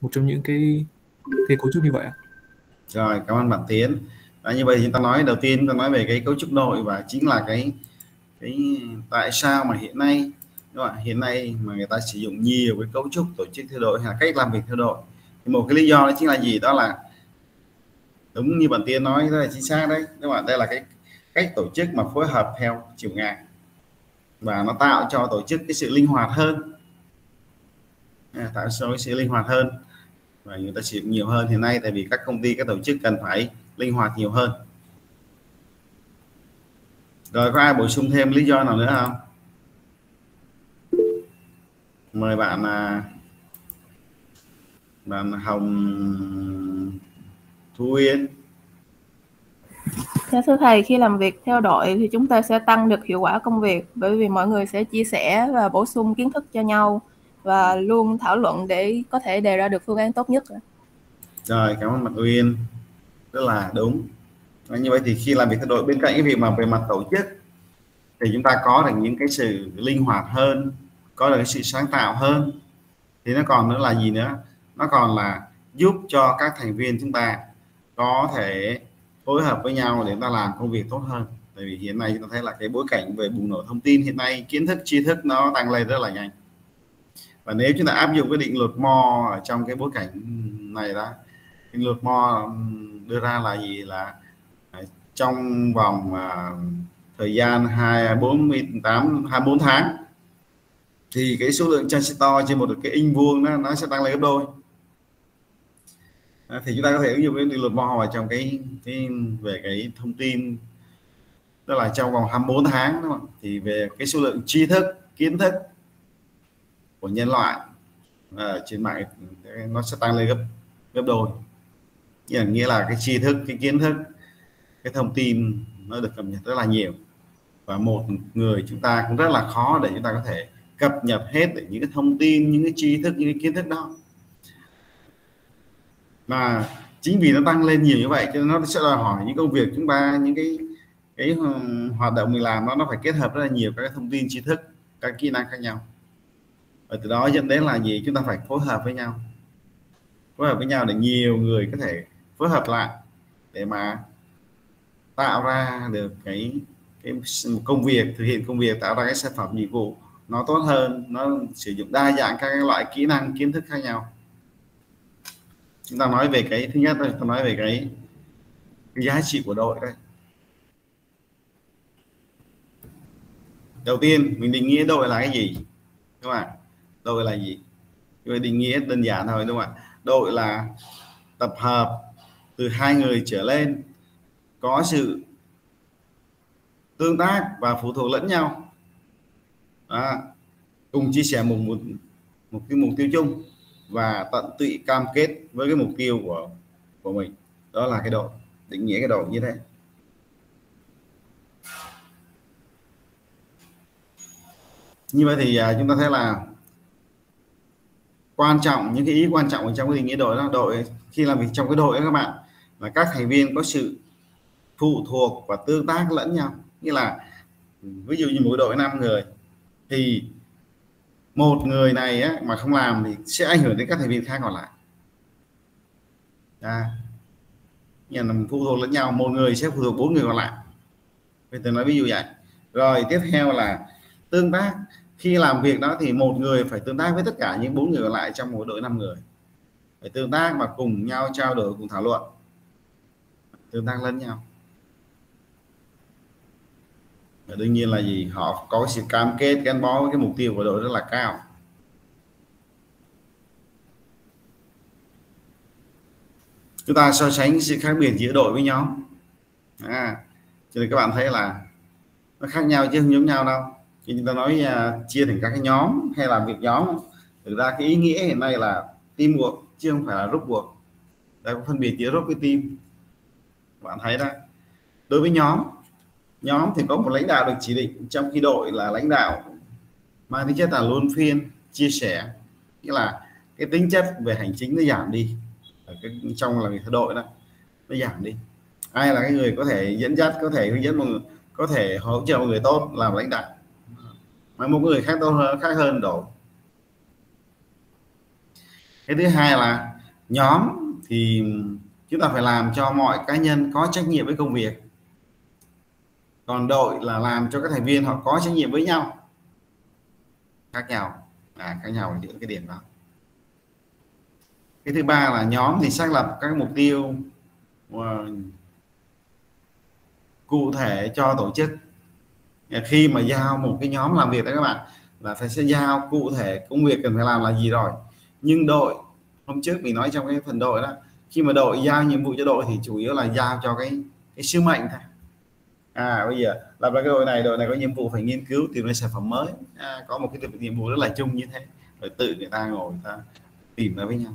một trong những cái cấu trúc như vậy ạ. Rồi, cảm ơn bạn Tiến. Như vậy thì chúng ta nói đầu tiên, chúng ta nói về cái cấu trúc đội, và chính là cái tại sao mà hiện nay các bạn, hiện nay mà người ta sử dụng nhiều cái cấu trúc tổ chức theo đội hay là cách làm việc theo đội. Thì một cái lý do đó chính là gì? Đó là đúng như bạn Tiến nói, rất là chính xác đấy các bạn. Đây là cái cách tổ chức mà phối hợp theo chiều ngang, và nó tạo cho tổ chức cái sự linh hoạt hơn, tạo cho cái sự linh hoạt hơn, và người ta sử dụng nhiều hơn hiện nay, tại vì các công ty, các tổ chức cần phải linh hoạt nhiều hơn. Rồi, có ai bổ sung thêm lý do nào nữa không? Mời bạn bạn Hồng Thu Yên. Thưa thầy, khi làm việc theo đội thì chúng ta sẽ tăng được hiệu quả công việc, bởi vì mọi người sẽ chia sẻ và bổ sung kiến thức cho nhau và luôn thảo luận để có thể đề ra được phương án tốt nhất. Rồi, cảm ơn bạn Uyên, rất là đúng. Như vậy thì khi làm việc theo đội, bên cạnh cái việc mà về mặt tổ chức thì chúng ta có được những cái sự linh hoạt hơn, có được cái sự sáng tạo hơn, thì nó còn nữa là gì nữa? Nó còn là giúp cho các thành viên chúng ta có thể phối hợp với nhau để chúng ta làm công việc tốt hơn. Tại vì hiện nay chúng ta thấy là cái bối cảnh về bùng nổ thông tin hiện nay, kiến thức, tri thức nó tăng lên rất là nhanh, và nếu chúng ta áp dụng cái định luật Moore ở trong cái bối cảnh này đó, định luật Moore đưa ra là gì? Là trong vòng thời gian 24 tháng thì cái số lượng transistor trên một cái inch vuông nó sẽ tăng lên gấp đôi. Thì chúng ta có thể ứng dụng cái định luật Moore vào trong cái về cái thông tin, đó là trong vòng 24 tháng, đúng không? Thì về cái số lượng tri thức, kiến thức của nhân loại trên mạng nó sẽ tăng lên gấp đôi. Nghĩa là cái tri thức, cái kiến thức, cái thông tin nó được cập nhật rất là nhiều, và một người chúng ta cũng rất là khó để chúng ta có thể cập nhật hết những cái thông tin, những cái tri thức, những cái kiến thức đó. Mà chính vì nó tăng lên nhiều như vậy cho nên nó sẽ đòi hỏi những công việc chúng ta, những cái hoạt động mình làm nó phải kết hợp rất là nhiều các cái thông tin, tri thức, các kỹ năng khác nhau, và từ đó dẫn đến là gì? Chúng ta phải phối hợp với nhau để nhiều người có thể phối hợp lại để mà tạo ra được cái công việc, thực hiện công việc, tạo ra cái sản phẩm dịch vụ nó tốt hơn, nó sử dụng đa dạng các loại kỹ năng, kiến thức khác nhau. Chúng ta nói về cái thứ nhất thôi, chúng ta nói về cái giá trị của đội đây. Đầu tiên mình định nghĩa đội là cái gì, đúng không ạ? Đội là gì? Rồi định nghĩa đơn giản thôi, đúng không ạ? Đội là tập hợp từ 2 người trở lên, có sự tương tác và phụ thuộc lẫn nhau, cùng chia sẻ một cái mục tiêu chung và tận tụy cam kết với cái mục tiêu của mình. Đó là cái đội, định nghĩa cái đội như thế. Như vậy thì chúng ta thấy là quan trọng, những cái ý quan trọng ở trong cái định nghĩa đội đó, đội khi làm việc trong cái đội đó các bạn, là các thành viên có sự phụ thuộc và tương tác lẫn nhau. Như là ví dụ như mỗi đội 5 người thì một người này mà không làm thì sẽ ảnh hưởng đến các thành viên khác còn lại. Như là phụ thuộc lẫn nhau, một người sẽ phụ thuộc 4 người còn lại. Tôi nói ví dụ vậy. Rồi tiếp theo là tương tác. Khi làm việc đó thì một người phải tương tác với tất cả những 4 người còn lại trong một đội 5 người, phải tương tác và cùng nhau trao đổi, cùng thảo luận, tương tác lẫn nhau. Và đương nhiên là gì? Họ có sự cam kết, gắn bó với cái mục tiêu của đội rất là cao. Chúng ta so sánh sự khác biệt giữa đội với nhóm, cho nên các bạn thấy là nó khác nhau chứ không giống nhau đâu. Khi chúng ta nói chia thành các cái nhóm hay làm việc nhóm, thực ra cái ý nghĩa hiện nay là teamwork chứ không phải là group work. Đây có phân biệt giữa group với team. Bạn thấy đó, đối với nhóm thì có một lãnh đạo được chỉ định, trong khi đội là lãnh đạo mang tính chất là luân phiên, chia sẻ, nghĩa là cái tính chất về hành chính nó giảm đi ở trong làm việc theo đội đó, nó giảm đi. Ai là cái người có thể dẫn dắt, có thể hướng dẫn một người, có thể hỗ trợ một người tốt làm lãnh đạo, mà một người khác tốt hơn, khác hơn đổ. Cái thứ hai là nhóm thì chúng ta phải làm cho mọi cá nhân có trách nhiệm với công việc, còn đội là làm cho các thành viên họ có trách nhiệm với nhau. Khác nhau, khác nhau giữa cái điểm đó. Cái thứ ba là nhóm thì xác lập các mục tiêu cụ thể cho tổ chức. Khi mà giao một cái nhóm làm việc đó các bạn, là phải sẽ giao cụ thể công việc cần phải làm là gì rồi. Nhưng đội, hôm trước mình nói trong cái phần đội đó, khi mà đội giao nhiệm vụ cho đội thì chủ yếu là giao cho cái sứ mệnh thôi. Bây giờ làm ra cái đội này có nhiệm vụ phải nghiên cứu tìm ra sản phẩm mới, có một cái nhiệm vụ rất là chung như thế, rồi tự người ta ngồi người ta tìm ra với nhau.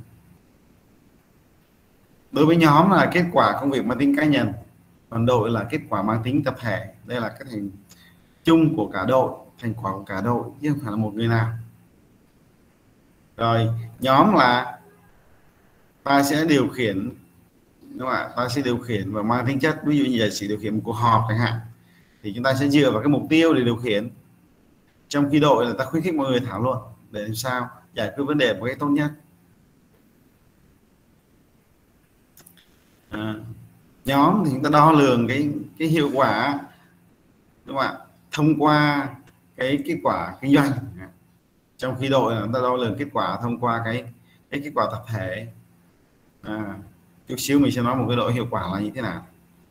Đối với nhóm là kết quả công việc mang tính cá nhân, còn đội là kết quả mang tính tập thể. Đây là cái thành chung của cả đội, thành quả của cả đội chứ không phải là một người nào. Rồi nhóm là ta sẽ điều khiển, đúng không ạ? Ta sẽ điều khiển và mang tính chất, ví dụ như là chỉ điều khiển một cuộc họp chẳng hạn, thì chúng ta sẽ dựa vào cái mục tiêu để điều khiển. Trong khi đội là ta khuyến khích mọi người thảo luận để làm sao giải quyết vấn đề một cách tốt nhất. Nhóm thì chúng ta đo lường cái hiệu quả, đúng không ạ, thông qua cái kết quả kinh doanh. Trong khi đội là chúng ta đo lường kết quả thông qua cái kết quả tập thể. Chút xíu mình sẽ nói một cái đội hiệu quả là như thế nào.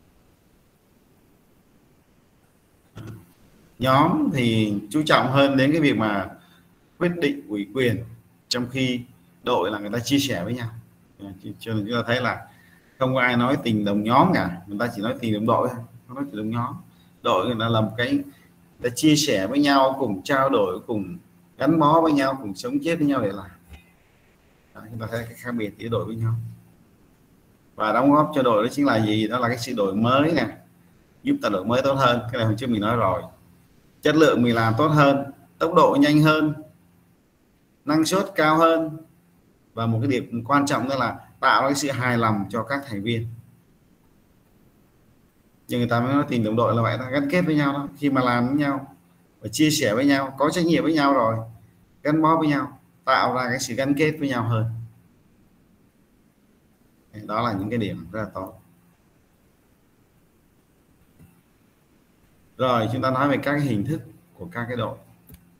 Nhóm thì chú trọng hơn đến cái việc mà quyết định ủy quyền, trong khi đội là người ta chia sẻ với nhau. Cho nên chúng ta thấy là không có ai nói tình đồng nhóm cả, người ta chỉ nói tình đồng đội thôi, không nói tình đồng nhóm. Đội người ta làm cái, người ta chia sẻ với nhau, cùng trao đổi, cùng gắn bó với nhau, cùng sống chết với nhau để làm. Đó, chúng ta thấy cái khác biệt giữa đội với nhau. Và đóng góp cho đội đó chính là gì? Đó là cái sự đổi mới nè, giúp ta đổi mới tốt hơn. Cái này hồi trước mình nói rồi, chất lượng mình làm tốt hơn, tốc độ nhanh hơn, năng suất cao hơn, và một cái điểm quan trọng nữa là tạo cái sự hài lòng cho các thành viên. Nhưng người ta mới nói tình đồng đội là vậy, ta gắn kết với nhau đó. Khi mà làm với nhau và chia sẻ với nhau, có trách nhiệm với nhau rồi, gắn bó với nhau, tạo ra cái sự gắn kết với nhau hơn. Đó là những cái điểm rất là tốt. Rồi chúng ta nói về các hình thức của các cái đội.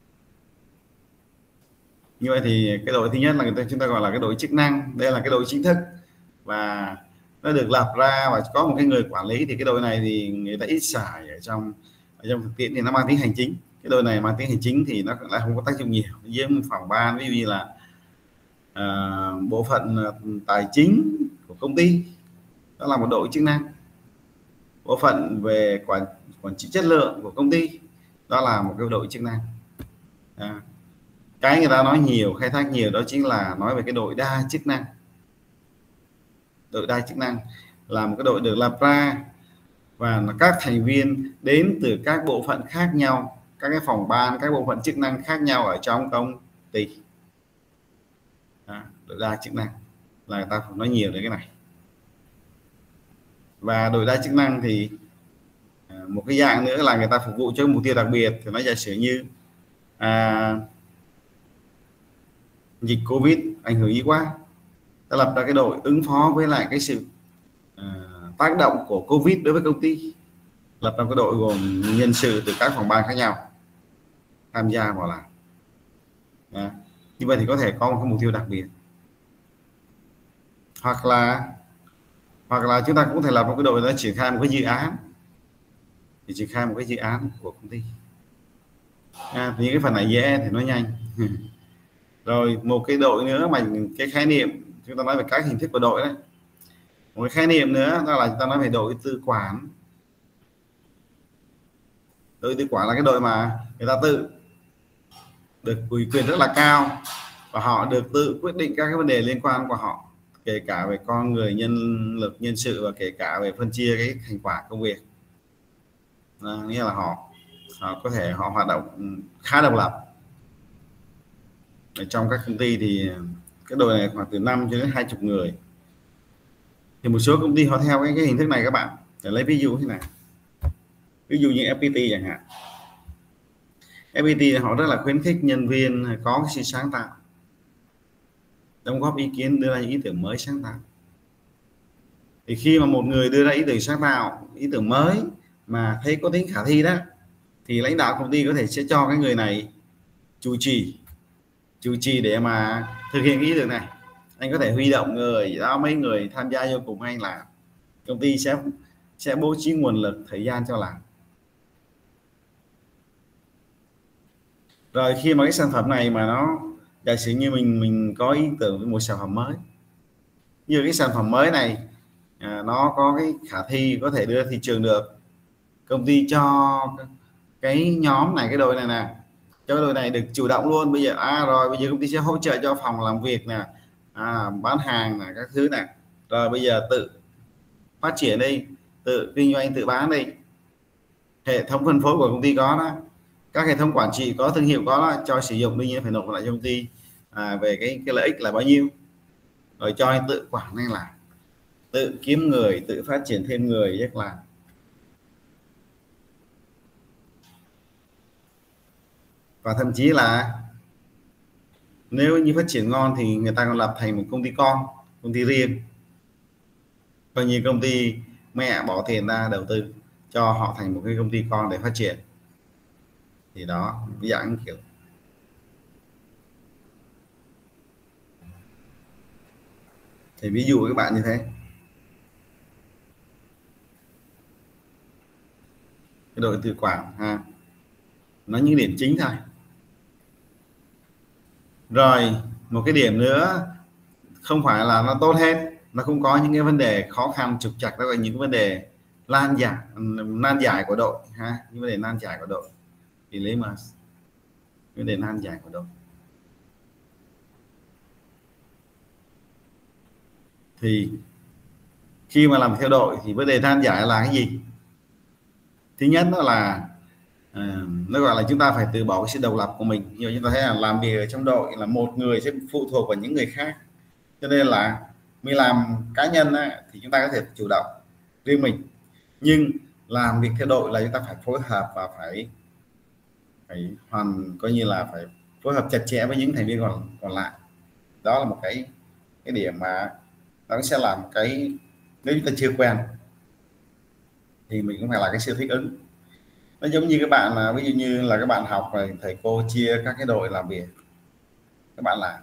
Như vậy thì cái đội thứ nhất là chúng ta gọi là cái đội chức năng. Đây là cái đội chính thức và nó được lập ra và có một cái người quản lý. Thì cái đội này thì người ta ít xài ở trong thực tiễn, thì nó mang tính hành chính. Cái đội này mang tính hành chính thì nó lại không có tác dụng nhiều với phòng ban, ví dụ như là bộ phận tài chính của công ty, đó là một đội chức năng. Bộ phận về quản trị chất lượng của công ty, đó là một cái đội chức năng. Cái người ta nói nhiều, khai thác nhiều đó chính là nói về cái đội đa chức năng. Đội đa chức năng là một cái đội được lập ra và các thành viên đến từ các bộ phận khác nhau, các cái phòng ban, các bộ phận chức năng khác nhau ở trong công ty. Đội đa chức năng là người ta phải nói nhiều đến cái này. Và đội đa chức năng thì một cái dạng nữa là người ta phục vụ cho mục tiêu đặc biệt. Thì nói giả sử như dịch Covid ảnh hưởng ý quá, ta lập ra cái đội ứng phó với lại cái sự tác động của Covid đối với công ty, lập ra cái đội gồm nhân sự từ các phòng ban khác nhau tham gia vào làm. Như vậy thì có thể có một cái mục tiêu đặc biệt, hoặc là chúng ta cũng có thể lập một cái đội để triển khai một cái dự án, thì triển khai một cái dự án của công ty. Thì những cái phần này dễ thì nó nhanh. Rồi một cái đội nữa mà cái khái niệm chúng ta nói về các hình thức của đội đấy, một cái khái niệm nữa đó là chúng ta nói về đội tư quản. Đội tư quản là cái đội mà người ta tự được ủy quyền rất là cao và họ được tự quyết định các cái vấn đề liên quan của họ, kể cả về con người, nhân lực, nhân sự, và kể cả về phân chia cái thành quả công việc. Nghĩa là họ có thể họ hoạt động khá độc lập. Ở trong các công ty thì cái đội này khoảng từ 5 cho đến 20 người. Thì một số công ty họ theo cái hình thức này các bạn. Để lấy ví dụ thế này, ví dụ như FPT chẳng hạn. FPT họ rất là khuyến khích nhân viên có cái sự sáng tạo. đóng góp ý kiến, đưa ra những ý tưởng mới sáng tạo. Thì khi mà một người đưa ra ý tưởng sáng tạo, ý tưởng mới mà thấy có tính khả thi đó, thì lãnh đạo công ty có thể sẽ cho cái người này chủ trì để mà thực hiện cái ý tưởng này. Anh có thể huy động người đó, mấy người tham gia vô cùng anh làm, công ty sẽ bố trí nguồn lực, thời gian cho làm. Rồi khi mà cái sản phẩm này mà nó, giả sử như mình có ý tưởng với một sản phẩm mới, như cái sản phẩm mới này nó có cái khả thi có thể đưa thị trường được, công ty cho cái nhóm này, cái đội này nè, cho cái đội này được chủ động luôn. Bây giờ rồi bây giờ công ty sẽ hỗ trợ cho phòng làm việc nè, bán hàng nè, các thứ nè, rồi bây giờ tự phát triển đi, tự kinh doanh, tự bán đi. Hệ thống phân phối của công ty có đó, các hệ thống quản trị có, thương hiệu có đó, cho sử dụng, đương nhiên phải nộp lại cho công ty về cái lợi ích là bao nhiêu, rồi cho anh tự quản anh làm, tự kiếm người, tự phát triển thêm người rất là. Và thậm chí là nếu như phát triển ngon thì người ta còn lập thành một công ty con, công ty riêng, coi như công ty mẹ bỏ tiền ra đầu tư cho họ thành một cái công ty con để phát triển. Thì đó, ví dụ kiểu thì ví dụ với các bạn như thế. Cái đội tự quản ha, nó những điểm chính thôi. Rồi một cái điểm nữa, không phải là nó tốt hết, nó cũng có những cái vấn đề khó khăn trục trặc, đó là những vấn đề nan giải của đội ha, những vấn đề nan giải của đội. Thì lấy mà vấn đề nan giải của đội thì khi mà làm theo đội thì vấn đề nan giải là cái gì? Thứ nhất đó là nó gọi là chúng ta phải từ bỏ cái sự độc lập của mình. Nhiều chúng ta thấy là làm việc ở trong đội là một người sẽ phụ thuộc vào những người khác, cho nên là mình làm cá nhân á, thì chúng ta có thể chủ động riêng mình, nhưng làm việc theo đội là chúng ta phải phối hợp và phải coi như là phải phối hợp chặt chẽ với những thành viên còn lại. Đó là một cái điểm mà nó sẽ làm cái, nếu chúng ta chưa quen thì mình cũng phải là cái sự thích ứng. Nó giống như các bạn là ví dụ như là các bạn học rồi thầy cô chia các cái đội làm việc, các bạn làm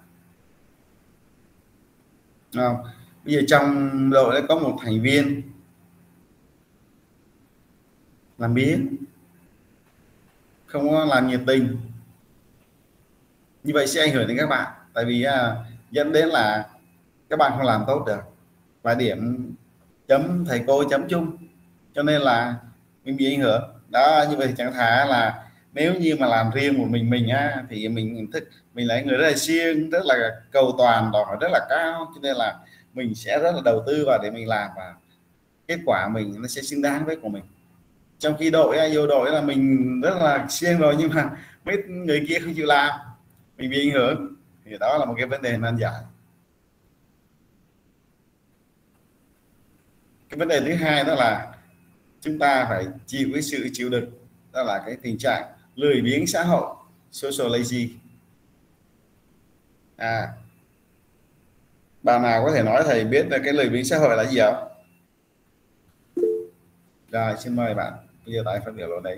không? Bây giờ trong đội có một thành viên làm biếng, không có làm nhiệt tình, như vậy sẽ ảnh hưởng đến các bạn, tại vì dẫn đến là các bạn không làm tốt được và điểm chấm thầy cô chấm chung, cho nên là mình bị ảnh hưởng đó. Như vậy thì chẳng thà là nếu như mà làm riêng một mình thì mình là người rất là siêng, rất là cầu toàn, đòi hỏi rất là cao, cho nên là mình sẽ rất là đầu tư vào để mình làm, và kết quả mình nó sẽ xứng đáng với của mình. Trong khi vô đội là mình rất là siêng rồi, nhưng mà mấy người kia không chịu làm, mình bị ảnh hưởng. Thì đó là một cái vấn đề nan giải. Cái vấn đề thứ hai đó là chúng ta phải chịu cái sự chịu đựng, đó là cái tình trạng lười biếng xã hội, social lazy. Bạn nào có thể nói thầy biết là cái lười biếng xã hội là gì không? Rồi, xin mời bạn, bây giờ tại phát biểu ở đây.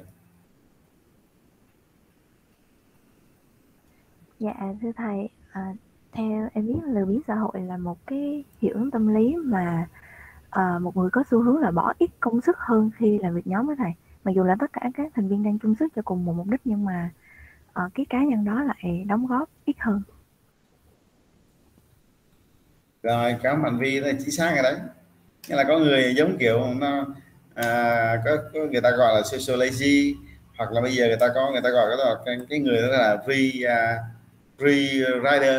Dạ thưa thầy, theo em biết lười biếng xã hội là một cái hiệu ứng tâm lý mà một người có xu hướng là bỏ ít công sức hơn khi làm việc nhóm với thầy. Mặc dù là tất cả các thành viên đang chung sức cho cùng một mục đích, nhưng mà cái cá nhân đó lại đóng góp ít hơn. Rồi, cảm ơn bạn Vi, là chính xác rồi đấy. Nghĩa là có người giống kiểu nó có người ta gọi là social lazy, hoặc là bây giờ người ta gọi cái người đó là free rider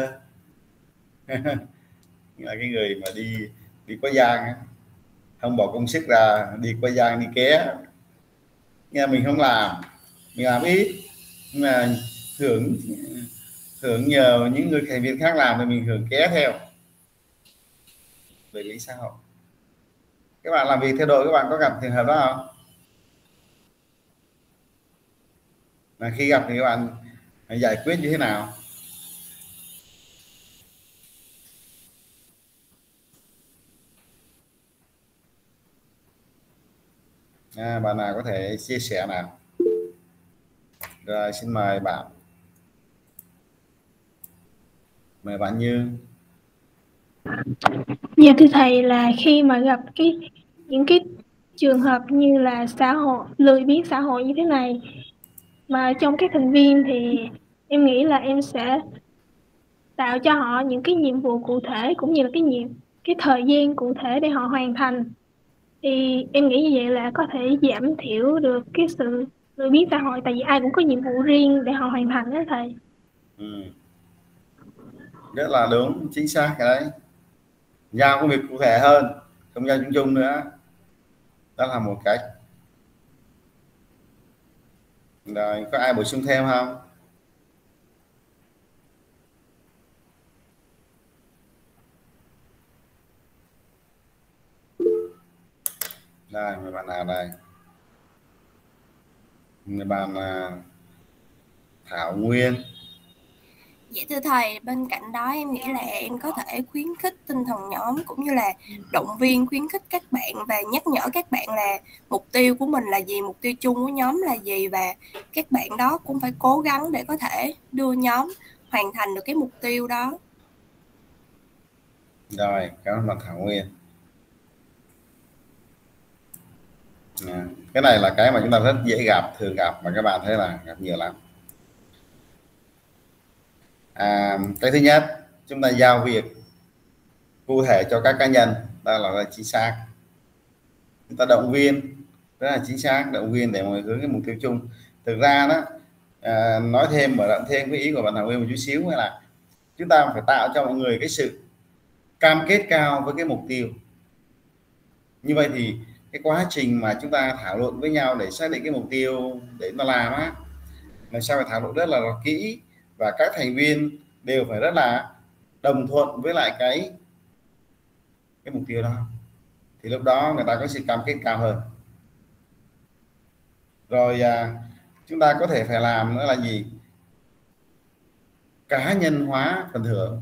là cái người mà đi qua giang, không bỏ công sức ra, đi qua giang, đi ké. Nghe mình không làm, mình làm ít, nhưng mà hưởng nhờ những người thành viên khác làm thì mình hưởng ké theo. Về lý xã hội, các bạn làm việc theo đội, các bạn có gặp trường hợp đó không? Mà khi gặp thì các bạn giải quyết như thế nào? Bạn nào có thể chia sẻ nào? Rồi, xin mời bạn. Mời bạn Như. Dạ thưa thầy, là khi mà gặp những cái trường hợp như là xã hội lười biếng xã hội như thế này mà trong các thành viên, thì em nghĩ là em sẽ tạo cho họ những cái nhiệm vụ cụ thể cũng như là cái thời gian cụ thể để họ hoàn thành. Thì em nghĩ như vậy là có thể giảm thiểu được cái sự lười biếng xã hội, tại vì ai cũng có nhiệm vụ riêng để họ hoàn thành đó thầy. Rất là đúng, chính xác cái đấy. Giao công việc cụ thể hơn, không giao chung chung nữa, đó là một cách. Rồi, có ai bổ sung thêm không? Đây, mời bạn nào đây? Mời bạn Thảo Nguyên. Dạ thưa thầy, bên cạnh đó em nghĩ là em có thể khuyến khích tinh thần nhóm cũng như là động viên khuyến khích các bạn và nhắc nhở các bạn là mục tiêu của mình là gì, mục tiêu chung của nhóm là gì, và các bạn đó cũng phải cố gắng để có thể đưa nhóm hoàn thành được cái mục tiêu đó. Rồi, cảm ơn bạn Thảo Nguyên. Cái này là cái mà chúng ta rất dễ gặp, thường gặp, mà các bạn thấy là gặp nhiều lắm. Cái thứ nhất, chúng ta giao việc cụ thể cho các cá nhân, đó là chính xác. Chúng ta động viên rất là chính xác, động viên để mọi người hướng cái mục tiêu chung. Thực ra đó, nói thêm, mở rộng thêm cái ý của bạn Thảo Nguyên một chút xíu là chúng ta phải tạo cho mọi người cái sự cam kết cao với cái mục tiêu. Như vậy thì cái quá trình mà chúng ta thảo luận với nhau để xác định cái mục tiêu để nó làm á, làm sao phải thảo luận rất là kỹ, và các thành viên đều phải rất là đồng thuận với lại cái mục tiêu đó, thì lúc đó người ta có sự cam kết cao hơn. Rồi chúng ta có thể phải làm nữa là gì? Cá nhân hóa phần thưởng.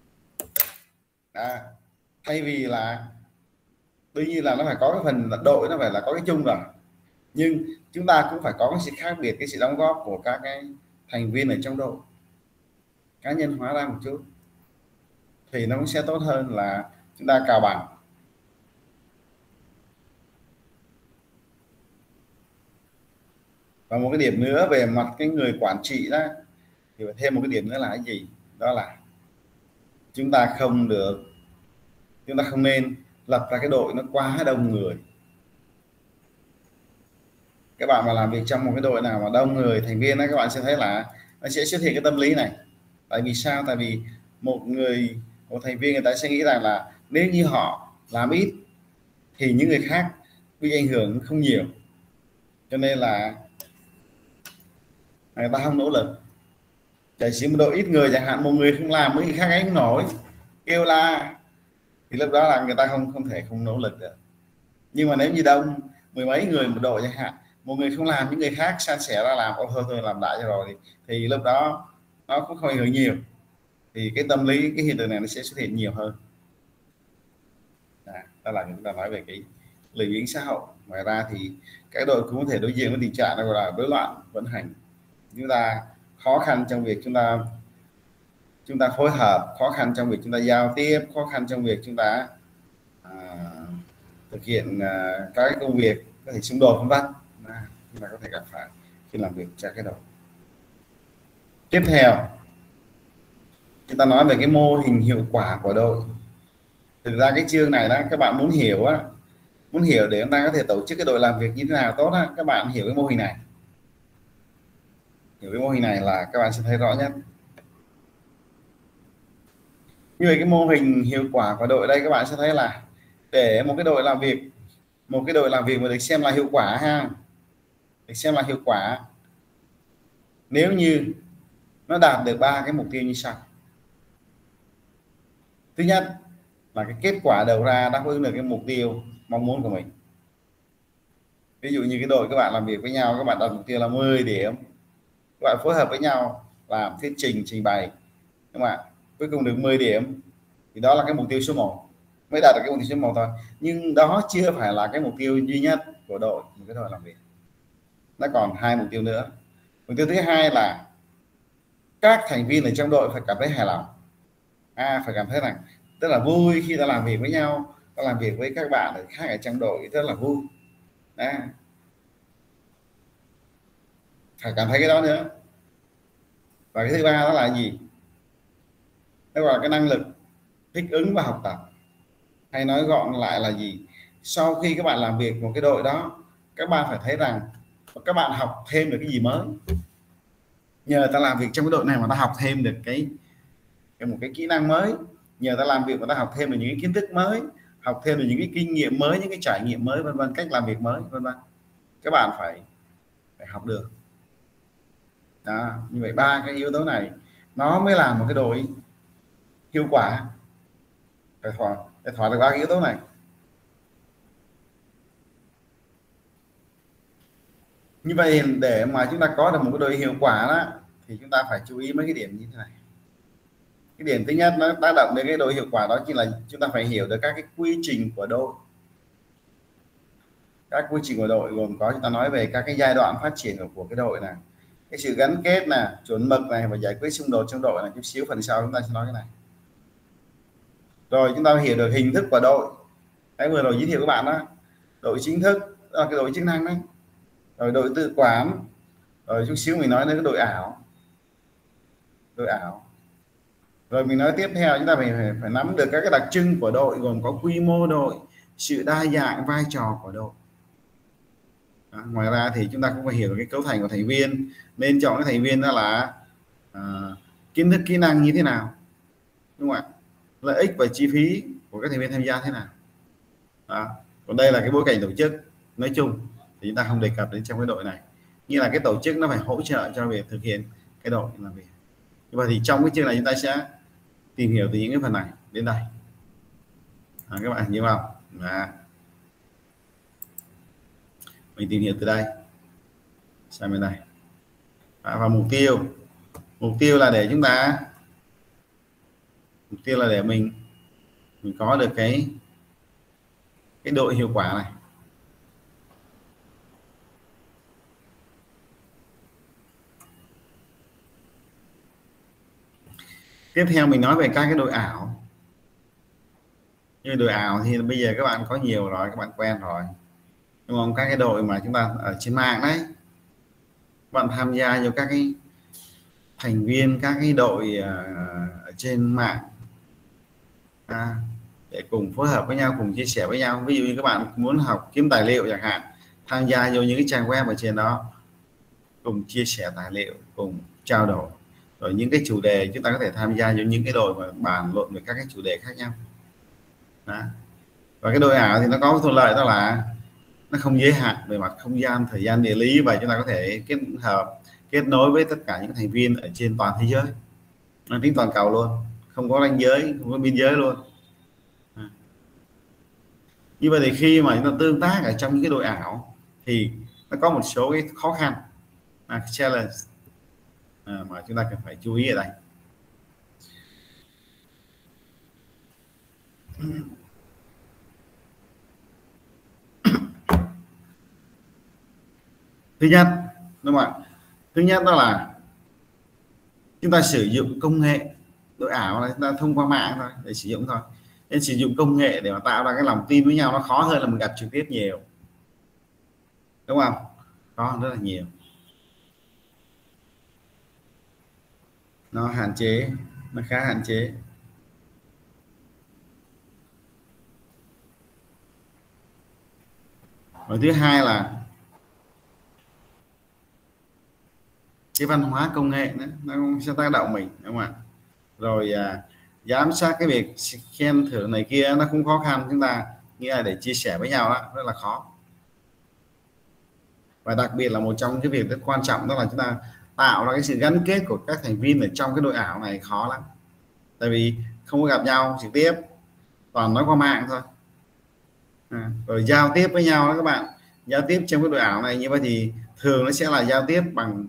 Thay vì là đương nhiên là nó phải có cái phần đội, nó phải là có cái chung rồi, nhưng chúng ta cũng phải có cái sự khác biệt, cái sự đóng góp của các cái thành viên ở trong đội, cá nhân hóa ra một chút thì nó cũng sẽ tốt hơn là chúng ta cào bằng. Và một cái điểm nữa về mặt cái người quản trị đó, thì phải thêm một cái điểm nữa là cái gì? Đó là chúng ta không nên lập ra cái đội nó quá đông người. Các bạn mà làm việc trong một cái đội nào mà đông người thành viên đó, các bạn sẽ thấy là nó sẽ xuất hiện cái tâm lý này. Tại vì sao? Tại vì một thành viên người ta sẽ nghĩ rằng là nếu như họ làm ít thì những người khác bị ảnh hưởng không nhiều, cho nên là người ta không nỗ lực. Để chỉ một đội ít người chẳng hạn, một người không làm mấy người khác ấy không nổi, kêu la, thì lúc đó là người ta không thể không nỗ lực được. Nhưng mà nếu như đông, mười mấy người một đội chẳng hạn, một người không làm, những người khác san sẻ ra làm, thôi làm đại cho rồi, thì lúc đó nó cũng không ảnh hưởng nhiều, thì cái tâm lý, cái hiện tượng này nó sẽ xuất hiện nhiều hơn. Đó là chúng ta nói về cái lười biếng xã hội. Ngoài ra thì các đội cũng có thể đối diện với tình trạng gọi là rối loạn vận hành. Chúng ta khó khăn trong việc chúng ta phối hợp, khó khăn trong việc chúng ta giao tiếp, khó khăn trong việc chúng ta thực hiện các công việc có thể xung đột vân vân, chúng ta có thể gặp phải khi làm việc cho cái đội. Tiếp theo chúng ta nói về cái mô hình hiệu quả của đội. Thực ra cái chương này đó, các bạn muốn hiểu để chúng ta có thể tổ chức cái đội làm việc như thế nào tốt á, các bạn hiểu cái mô hình này. Hiểu cái mô hình này là các bạn sẽ thấy rõ nhất. Như vậy cái mô hình hiệu quả của đội đây, các bạn sẽ thấy là để một cái đội làm việc mà được xem là hiệu quả ha, được xem là hiệu quả nếu như nó đạt được 3 cái mục tiêu như sau. Thứ nhất là cái kết quả đầu ra đáp ứng được cái mục tiêu mong muốn của mình. Ví dụ như cái đội các bạn làm việc với nhau, các bạn đặt mục tiêu là 10 điểm, các bạn phối hợp với nhau làm thuyết trình, trình bày, các bạn cuối cùng được 10 điểm, thì đó là cái mục tiêu số 1. mới đạt được cái mục tiêu số 1 thôi, nhưng đó chưa phải là cái mục tiêu duy nhất của đội, một cái đội làm việc. Nó còn 2 mục tiêu nữa. Mục tiêu thứ hai là các thành viên ở trong đội phải cảm thấy hài lòng, phải cảm thấy rằng rất là vui khi ta làm việc với nhau, ta làm việc với các bạn khác ở trong đội rất là vui. Đó. Phải cảm thấy cái đó nữa. Và cái thứ ba đó là gì? Đó là cái năng lực thích ứng và học tập, hay nói gọn lại là gì? Sau khi các bạn làm việc một cái đội đó, các bạn phải thấy rằng các bạn học thêm được cái gì mới. Nhờ ta làm việc trong cái đội này mà ta học thêm được một cái kỹ năng mới, nhờ ta làm việc mà ta học thêm được những cái kiến thức mới, học thêm được những cái kinh nghiệm mới, những cái trải nghiệm mới, vân vân, cách làm việc mới, vân vân. Các bạn phải học được. Đó, như vậy 3 cái yếu tố này nó mới làm một cái đội hiệu quả, phải thỏa được 3 cái yếu tố này. Như vậy để mà chúng ta có được một cái đội hiệu quả đó thì chúng ta phải chú ý mấy cái điểm như thế này. Cái điểm thứ nhất nó tác động đến cái đội hiệu quả đó chính là chúng ta phải hiểu được các cái quy trình của đội. Các quy trình của đội gồm có, chúng ta nói về các cái giai đoạn phát triển của cái đội này, cái sự gắn kết này, chuẩn mực này, và giải quyết xung đột trong đội này. Chút xíu phần sau chúng ta sẽ nói cái này. Rồi chúng ta hiểu được hình thức của đội. Cái vừa rồi giới thiệu các bạn đó, đội chính thức đó là cái đội chức năng đấy, rồi đội tự quản, rồi chút xíu mình nói đến cái đội ảo. Rồi mình nói tiếp theo, chúng ta phải nắm được các cái đặc trưng của đội, gồm có quy mô đội, sự đa dạng vai trò của đội. Đó, ngoài ra thì chúng ta cũng phải hiểu cái cấu thành của thành viên, nên chọn cái thành viên đó là kiến thức kỹ năng như thế nào, đúng không ạ, lợi ích và chi phí của các thành viên tham gia thế nào. Đó. Còn đây là cái bối cảnh tổ chức nói chung thì chúng ta không đề cập đến trong cái đội này, như là cái tổ chức nó phải hỗ trợ cho việc thực hiện cái đội làm việc. Như vậy thì trong cái chương này chúng ta sẽ tìm hiểu từ những cái phần này đến đây. Các bạn hiểu không? Đó. Mình tìm hiểu từ đây sang bên đây. Và mục tiêu là để chúng ta, mục tiêu là để mình có được cái đội hiệu quả này. Tiếp theo mình nói về các cái đội ảo. Như đội ảo thì bây giờ các bạn có nhiều rồi, các bạn quen rồi, đúng không? Các cái đội mà chúng ta ở trên mạng đấy, bạn tham gia vào các cái thành viên các cái đội ở trên mạng để cùng phối hợp với nhau, cùng chia sẻ với nhau. Ví dụ như các bạn muốn học kiếm tài liệu chẳng hạn, tham gia vào những cái trang web ở trên đó, cùng chia sẻ tài liệu, cùng trao đổi. Rồi những cái chủ đề chúng ta có thể tham gia vào những cái đội mà bàn luận về các cái chủ đề khác nhau. Đó. Và cái đội ảo thì nó có thuận lợi, đó là nó không giới hạn về mặt không gian, thời gian, địa lý, và chúng ta có thể kết nối với tất cả những thành viên ở trên toàn thế giới, nó tính toàn cầu luôn, không có ranh giới, không có biên giới luôn. Như vậy thì khi mà chúng ta tương tác ở trong những cái đội ảo thì nó có một số cái khó khăn, challenge mà chúng ta cần phải chú ý ở đây. Thứ nhất, đúng không ạ? Thứ nhất đó là chúng ta sử dụng công nghệ. Đội ảo là chúng ta thông qua mạng thôi để sử dụng thôi, nên sử dụng công nghệ để mà tạo ra cái lòng tin với nhau nó khó hơn là mình gặp trực tiếp nhiều, đúng không? Khó hơn rất là nhiều. Nó hạn chế, nó khá hạn chế. Và thứ hai là cái văn hóa công nghệ nữa, nó sẽ tác động mình, đúng không ạ? Rồi giám sát cái việc khen thưởng này kia nó cũng khó khăn, chúng ta nghĩa là để chia sẻ với nhau đó rất là khó. Và đặc biệt là một trong cái việc rất quan trọng đó là chúng ta tạo ra cái sự gắn kết của các thành viên ở trong cái đội ảo này khó lắm, tại vì không có gặp nhau trực tiếp, toàn nói qua mạng thôi. Rồi giao tiếp với nhau đó các bạn, giao tiếp trong cái đội ảo này như vậy thì thường nó sẽ là giao tiếp bằng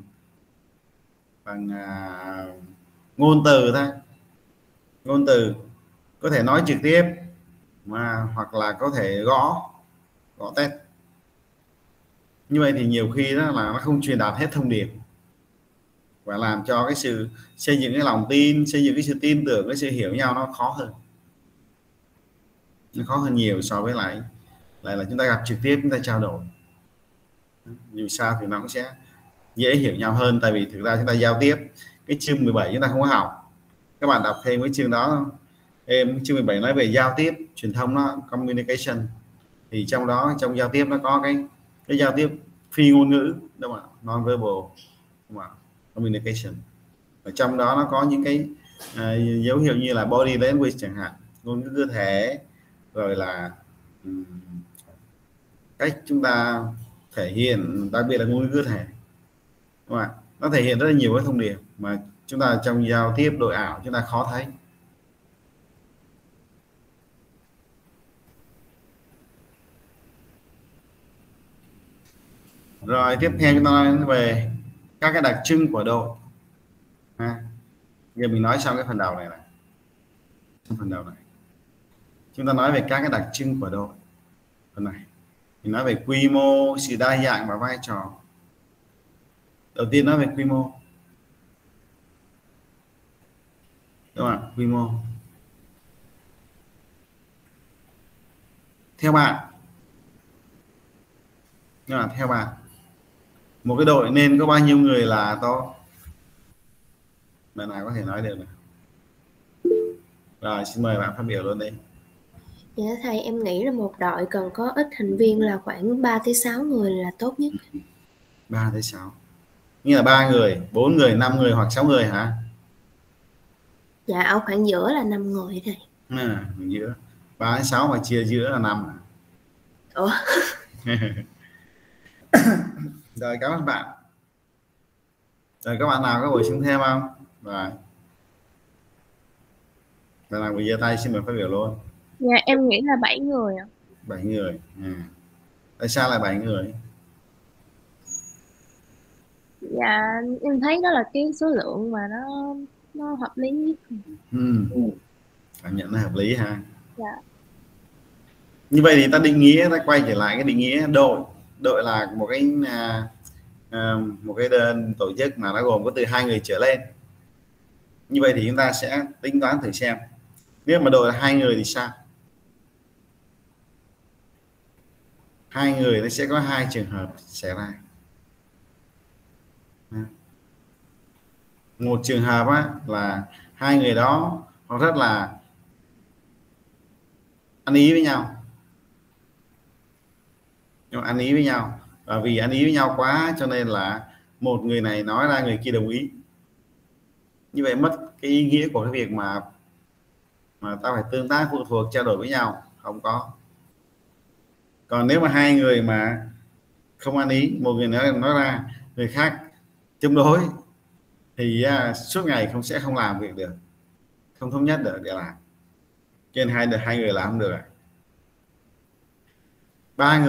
ngôn từ thôi, ngôn từ có thể nói trực tiếp, mà hoặc là có thể gõ test. Như vậy thì nhiều khi đó là nó không truyền đạt hết thông điệp và làm cho cái sự xây dựng cái lòng tin, xây dựng cái sự tin tưởng, cái sự hiểu nhau nó khó hơn. Nó khó hơn nhiều so với lại là chúng ta gặp trực tiếp, chúng ta trao đổi. Dù sao thì nó cũng sẽ dễ hiểu nhau hơn, tại vì thực ra chúng ta giao tiếp. Cái chương 17 chúng ta không có học, các bạn đọc thêm cái chương đó. Chương 17 nói về giao tiếp truyền thông, nó communication, thì trong đó, trong giao tiếp nó có cái giao tiếp phi ngôn ngữ, đúng không ạ, non verbal, đúng không ạ, communication. Ở trong đó nó có những cái dấu hiệu như là body language chẳng hạn, ngôn ngữ cơ thể, rồi là cách chúng ta thể hiện, đặc biệt là ngôn ngữ cơ thể, đúng không ạ, nó thể hiện rất là nhiều cái thông điệp mà chúng ta trong giao tiếp đội ảo chúng ta khó thấy. Rồi tiếp theo chúng ta nói về các cái đặc trưng của đội. Giờ mình nói xong cái phần đầu này này. Trong phần đầu này chúng ta nói về các cái đặc trưng của đội. Phần này mình nói về quy mô, sự đa dạng và vai trò. Đầu tiên nói về quy mô, đúng không ạ? Quy mô theo bạn, theo bạn một cái đội nên có bao nhiêu người là tốt? Bạn nào có thể nói được này? Rồi xin mời bạn phát biểu luôn đi. Dạ thầy, em nghĩ là một đội cần có ít thành viên là khoảng 3 tới 6 người là tốt nhất. 3 tới 6, nghĩa là 3 người, 4 người, 5 người hoặc 6 người hả? Dạ ở khoảng giữa là 5 người thầy. Giữa 3 đến 6 mà chia giữa là 5 à? Ủa? Rồi cảm ơn bạn. Rồi các bạn nào có bổ sung thêm không? Rồi bạn nào vừa giơ tay xin mời phát biểu luôn. Dạ em nghĩ là 7 người ạ. 7 người. Tại sao lại 7 người? Dạ em thấy đó là cái số lượng mà nó hợp lý nhất. Cảm nhận nó hợp lý ha. Dạ. Như vậy thì ta định nghĩa, ta quay trở lại cái định nghĩa đội. Đội là một cái đơn tổ chức mà nó gồm có từ 2 người trở lên. Như vậy thì chúng ta sẽ tính toán thử xem, nếu mà đội là 2 người thì sao? 2 người nó sẽ có 2 trường hợp xảy ra. Một trường hợp là 2 người đó họ rất là ăn ý với nhau, nhưng mà ăn ý với nhau, và vì ăn ý với nhau quá cho nên là một người này nói ra người kia đồng ý. Như vậy mất cái ý nghĩa của cái việc mà ta phải tương tác, phụ thuộc, trao đổi với nhau, không có. Còn nếu mà 2 người mà không ăn ý, một người nói ra, người khác chống đối, thì suốt ngày sẽ không làm việc được, không thống nhất được để làm. Cho nên hai người làm không được. 3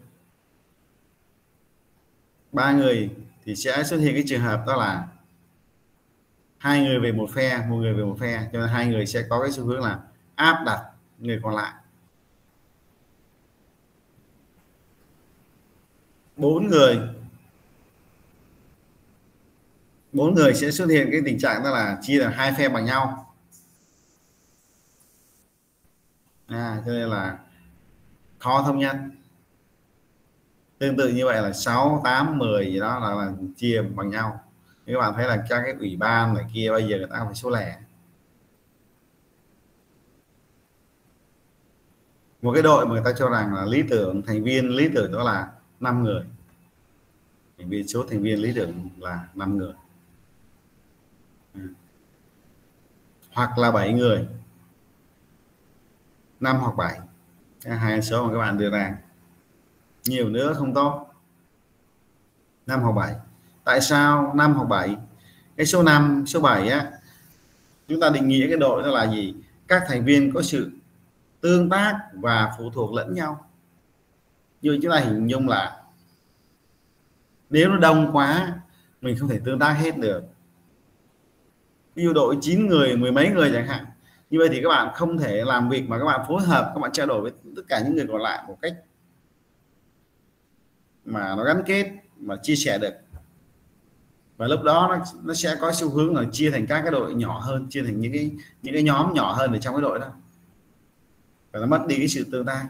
người thì sẽ xuất hiện cái trường hợp đó là 2 người về một phe, một người về một phe, cho nên 2 người sẽ có cái xu hướng là áp đặt người còn lại. 4 người sẽ xuất hiện cái tình trạng đó là chia là 2 phe bằng nhau. Cho nên là khó thống nhất. Tương tự như vậy là 6, 8, 10 gì đó là chia bằng nhau. Các bạn thấy là các cái ủy ban này kia bây giờ người ta phải số lẻ. Một cái đội mà người ta cho rằng là lý tưởng, thành viên lý tưởng đó là 5 người. Số thành viên lý tưởng là 5 người. Hoặc là 7 người. 5 hoặc 7. Hai số mà các bạn đưa ra. Nhiều nữa không tốt. 5 hoặc 7. Tại sao 5 hoặc 7? Cái số 5, số 7 chúng ta định nghĩa cái đội đó là gì? Các thành viên có sự tương tác và phụ thuộc lẫn nhau. Như chúng ta hình dung là nếu nó đông quá mình không thể tương tác hết được. Ví dụ đội 9 người, 10 mấy người chẳng hạn, Như vậy thì các bạn không thể làm việc mà các bạn phối hợp, các bạn trao đổi với tất cả những người còn lại một cách mà nó gắn kết, mà chia sẻ được. Và lúc đó nó sẽ có xu hướng là chia thành các cái đội nhỏ hơn, chia thành những cái nhóm nhỏ hơn ở trong cái đội đó, và nó mất đi cái sự tương tác.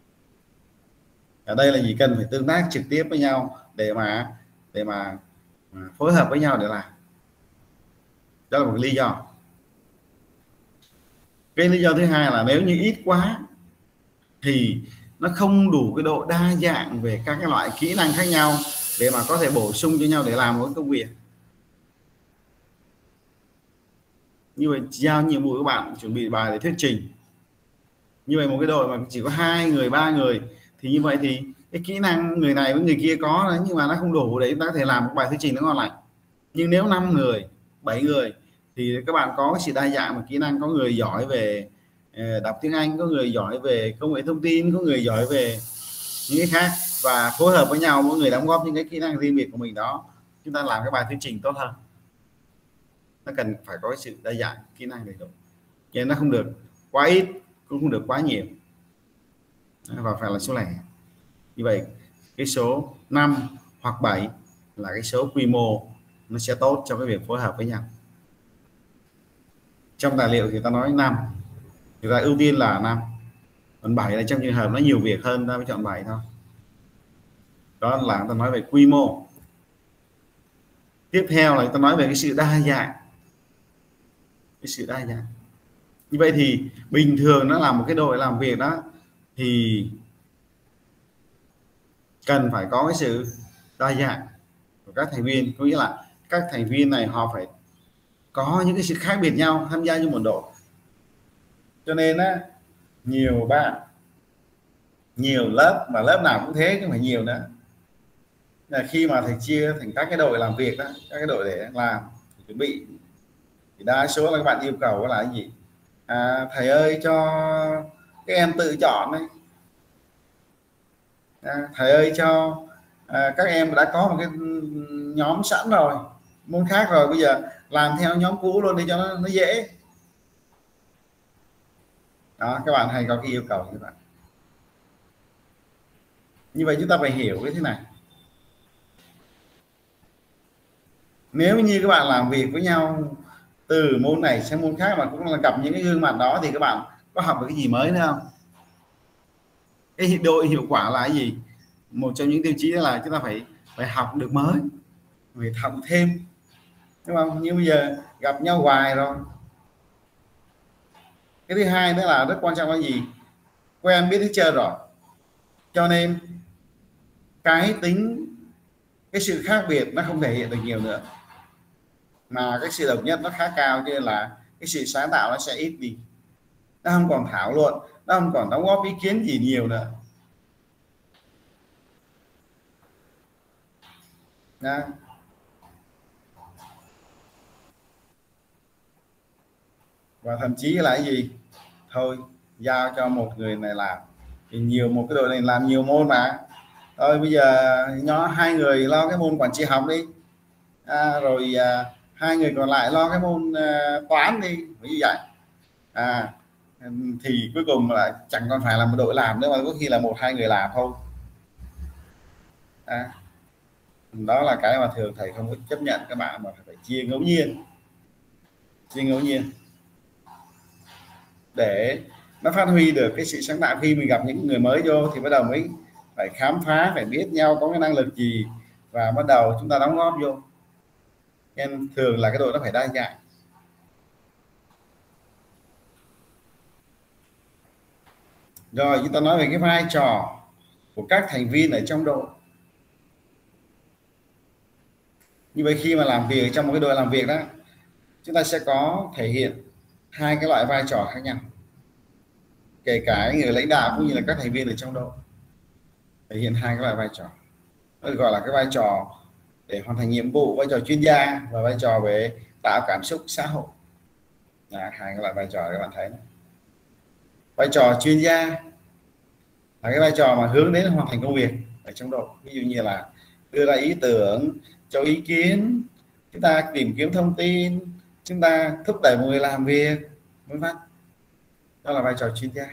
Ở đây là gì? Cần phải tương tác trực tiếp với nhau để mà phối hợp với nhau để làm. Đó là một lý do. Cái lý do thứ hai là nếu như ít quá thì nó không đủ cái độ đa dạng về các cái loại kỹ năng khác nhau để mà có thể bổ sung cho nhau để làm một công việc. Như vậy giao nhiệm vụ các bạn chuẩn bị bài để thuyết trình. Như vậy một cái đội mà chỉ có 2 người 3 người thì như vậy thì cái kỹ năng người này với người kia có đấy, nhưng mà nó không đủ để chúng ta có thể làm một bài thuyết trình nó ngon lành. Nhưng nếu 5 người 7 người thì các bạn có sự đa dạng và kỹ năng, có người giỏi về đọc tiếng Anh, có người giỏi về công nghệ thông tin, có người giỏi về những cái khác, và phối hợp với nhau, mỗi người đóng góp những cái kỹ năng riêng biệt của mình đó, chúng ta làm cái bài thuyết trình tốt hơn. Nó cần phải có sự đa dạng kỹ năng đầy đủ, nên nó không được quá ít cũng không được quá nhiều, và phải là số lẻ. Như vậy cái số 5 hoặc 7 là cái số quy mô nó sẽ tốt cho cái việc phối hợp với nhau. Trong tài liệu thì ta nói 5, người ta ưu tiên là 5, còn 7 là trong trường hợp nó nhiều việc hơn ta mới chọn 7 thôi. Đó là ta nói về quy mô. Tiếp theo là ta nói về cái sự đa dạng. Cái sự đa dạng. Như vậy thì bình thường nó là một cái đội làm việc đó thì cần phải có cái sự đa dạng của các thành viên, có nghĩa là các thành viên này họ phải có những cái sự khác biệt nhau tham gia như một đội. Cho nên á, nhiều bạn, nhiều lớp, mà lớp nào cũng thế chứ không phải nhiều nữa, là khi mà thầy chia thành các cái đội làm việc đó, các cái đội để làm chuẩn bị, thì đa số là các bạn yêu cầu là cái gì? Thầy ơi cho các em tự chọn đấy. Thầy ơi cho các em đã có một cái nhóm sẵn rồi, môn khác rồi, bây giờ làm theo nhóm cũ luôn đi cho nó dễ. Đó, các bạn hay có cái yêu cầu như vậy. Như vậy chúng ta phải hiểu cái thế này. Nếu như các bạn làm việc với nhau từ môn này sang môn khác mà cũng là gặp những cái gương mặt đó, thì các bạn có học được cái gì mới nữa không? Cái độ hiệu quả là cái gì? Một trong những tiêu chí là chúng ta phải học được mới, phải học thêm, đúng không? Nhưng bây giờ gặp nhau hoài rồi. Cái thứ hai nữa là rất quan trọng là gì? Quen biết hết trơn rồi, cho nên cái sự khác biệt nó không thể hiện được nhiều nữa, mà cái sự độc nhất nó khá cao, cho nên là cái sự sáng tạo nó sẽ ít đi, nó không còn thảo luận, nó không còn đóng góp ý kiến gì nhiều nữa. Đó. Và thậm chí là cái gì? Thôi giao cho một người này làm, thì một cái đội này làm nhiều môn mà, thôi bây giờ nó 2 người lo cái môn quản trị học đi, rồi 2 người còn lại lo cái môn toán đi, như vậy. Thì cuối cùng là chẳng còn phải là một đội làm nữa, mà có khi là 1-2 người làm thôi. Đó là cái mà thường thầy không có chấp nhận các bạn, mà phải chia ngẫu nhiên để nó phát huy được cái sự sáng tạo. Khi mình gặp những người mới vô thì bắt đầu mới phải khám phá, phải biết nhau có cái năng lực gì, và bắt đầu chúng ta đóng góp vô. Nên thường là cái đội nó phải đa dạng. Rồi chúng ta nói về cái vai trò của các thành viên ở trong đội. Như vậy khi mà làm việc trong một cái đội làm việc đó, chúng ta sẽ có thể hiện 2 cái loại vai trò khác nhau, kể cả người lãnh đạo cũng như là các thành viên ở trong đội, thể hiện 2 cái loại vai trò. Nó gọi là cái vai trò để hoàn thành nhiệm vụ, vai trò chuyên gia, và vai trò về tạo cảm xúc xã hội. 2 cái loại vai trò các bạn thấy. Vai trò chuyên gia là cái vai trò mà hướng đến hoàn thành công việc ở trong đội, ví dụ như là đưa ra ý tưởng, cho ý kiến, chúng ta tìm kiếm thông tin, chúng ta thúc đẩy mọi người làm việc, vân vân. đó là vai trò chuyên gia.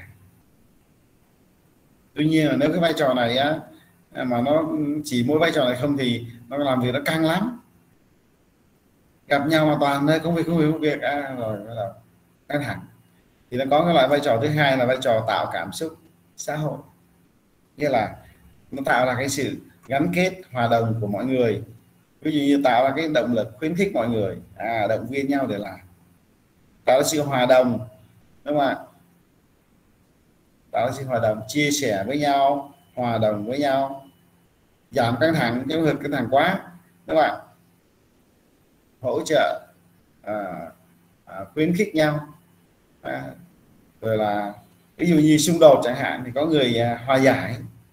Tuy nhiên là nếu cái vai trò này á mà nó chỉ mỗi vai trò này không thì nó làm việc nó căng lắm, gặp nhau mà toàn nơi công việc rồi bắt đầu căng thẳng. Thì nó có cái loại vai trò thứ hai là vai trò tạo cảm xúc xã hội, nghĩa là nó tạo ra cái sự gắn kết hòa đồng của mọi người, ví dụ như tạo ra cái động lực khuyến khích mọi người động viên nhau để làm, tạo ra sự hòa đồng, đúng không ạ? Tạo ra sự hòa đồng, chia sẻ với nhau, hòa đồng với nhau, giảm căng thẳng chứ không căng thẳng quá, đúng không ạ? Hỗ trợ, khuyến khích nhau, rồi là ví dụ như xung đột chẳng hạn thì có người hòa giải,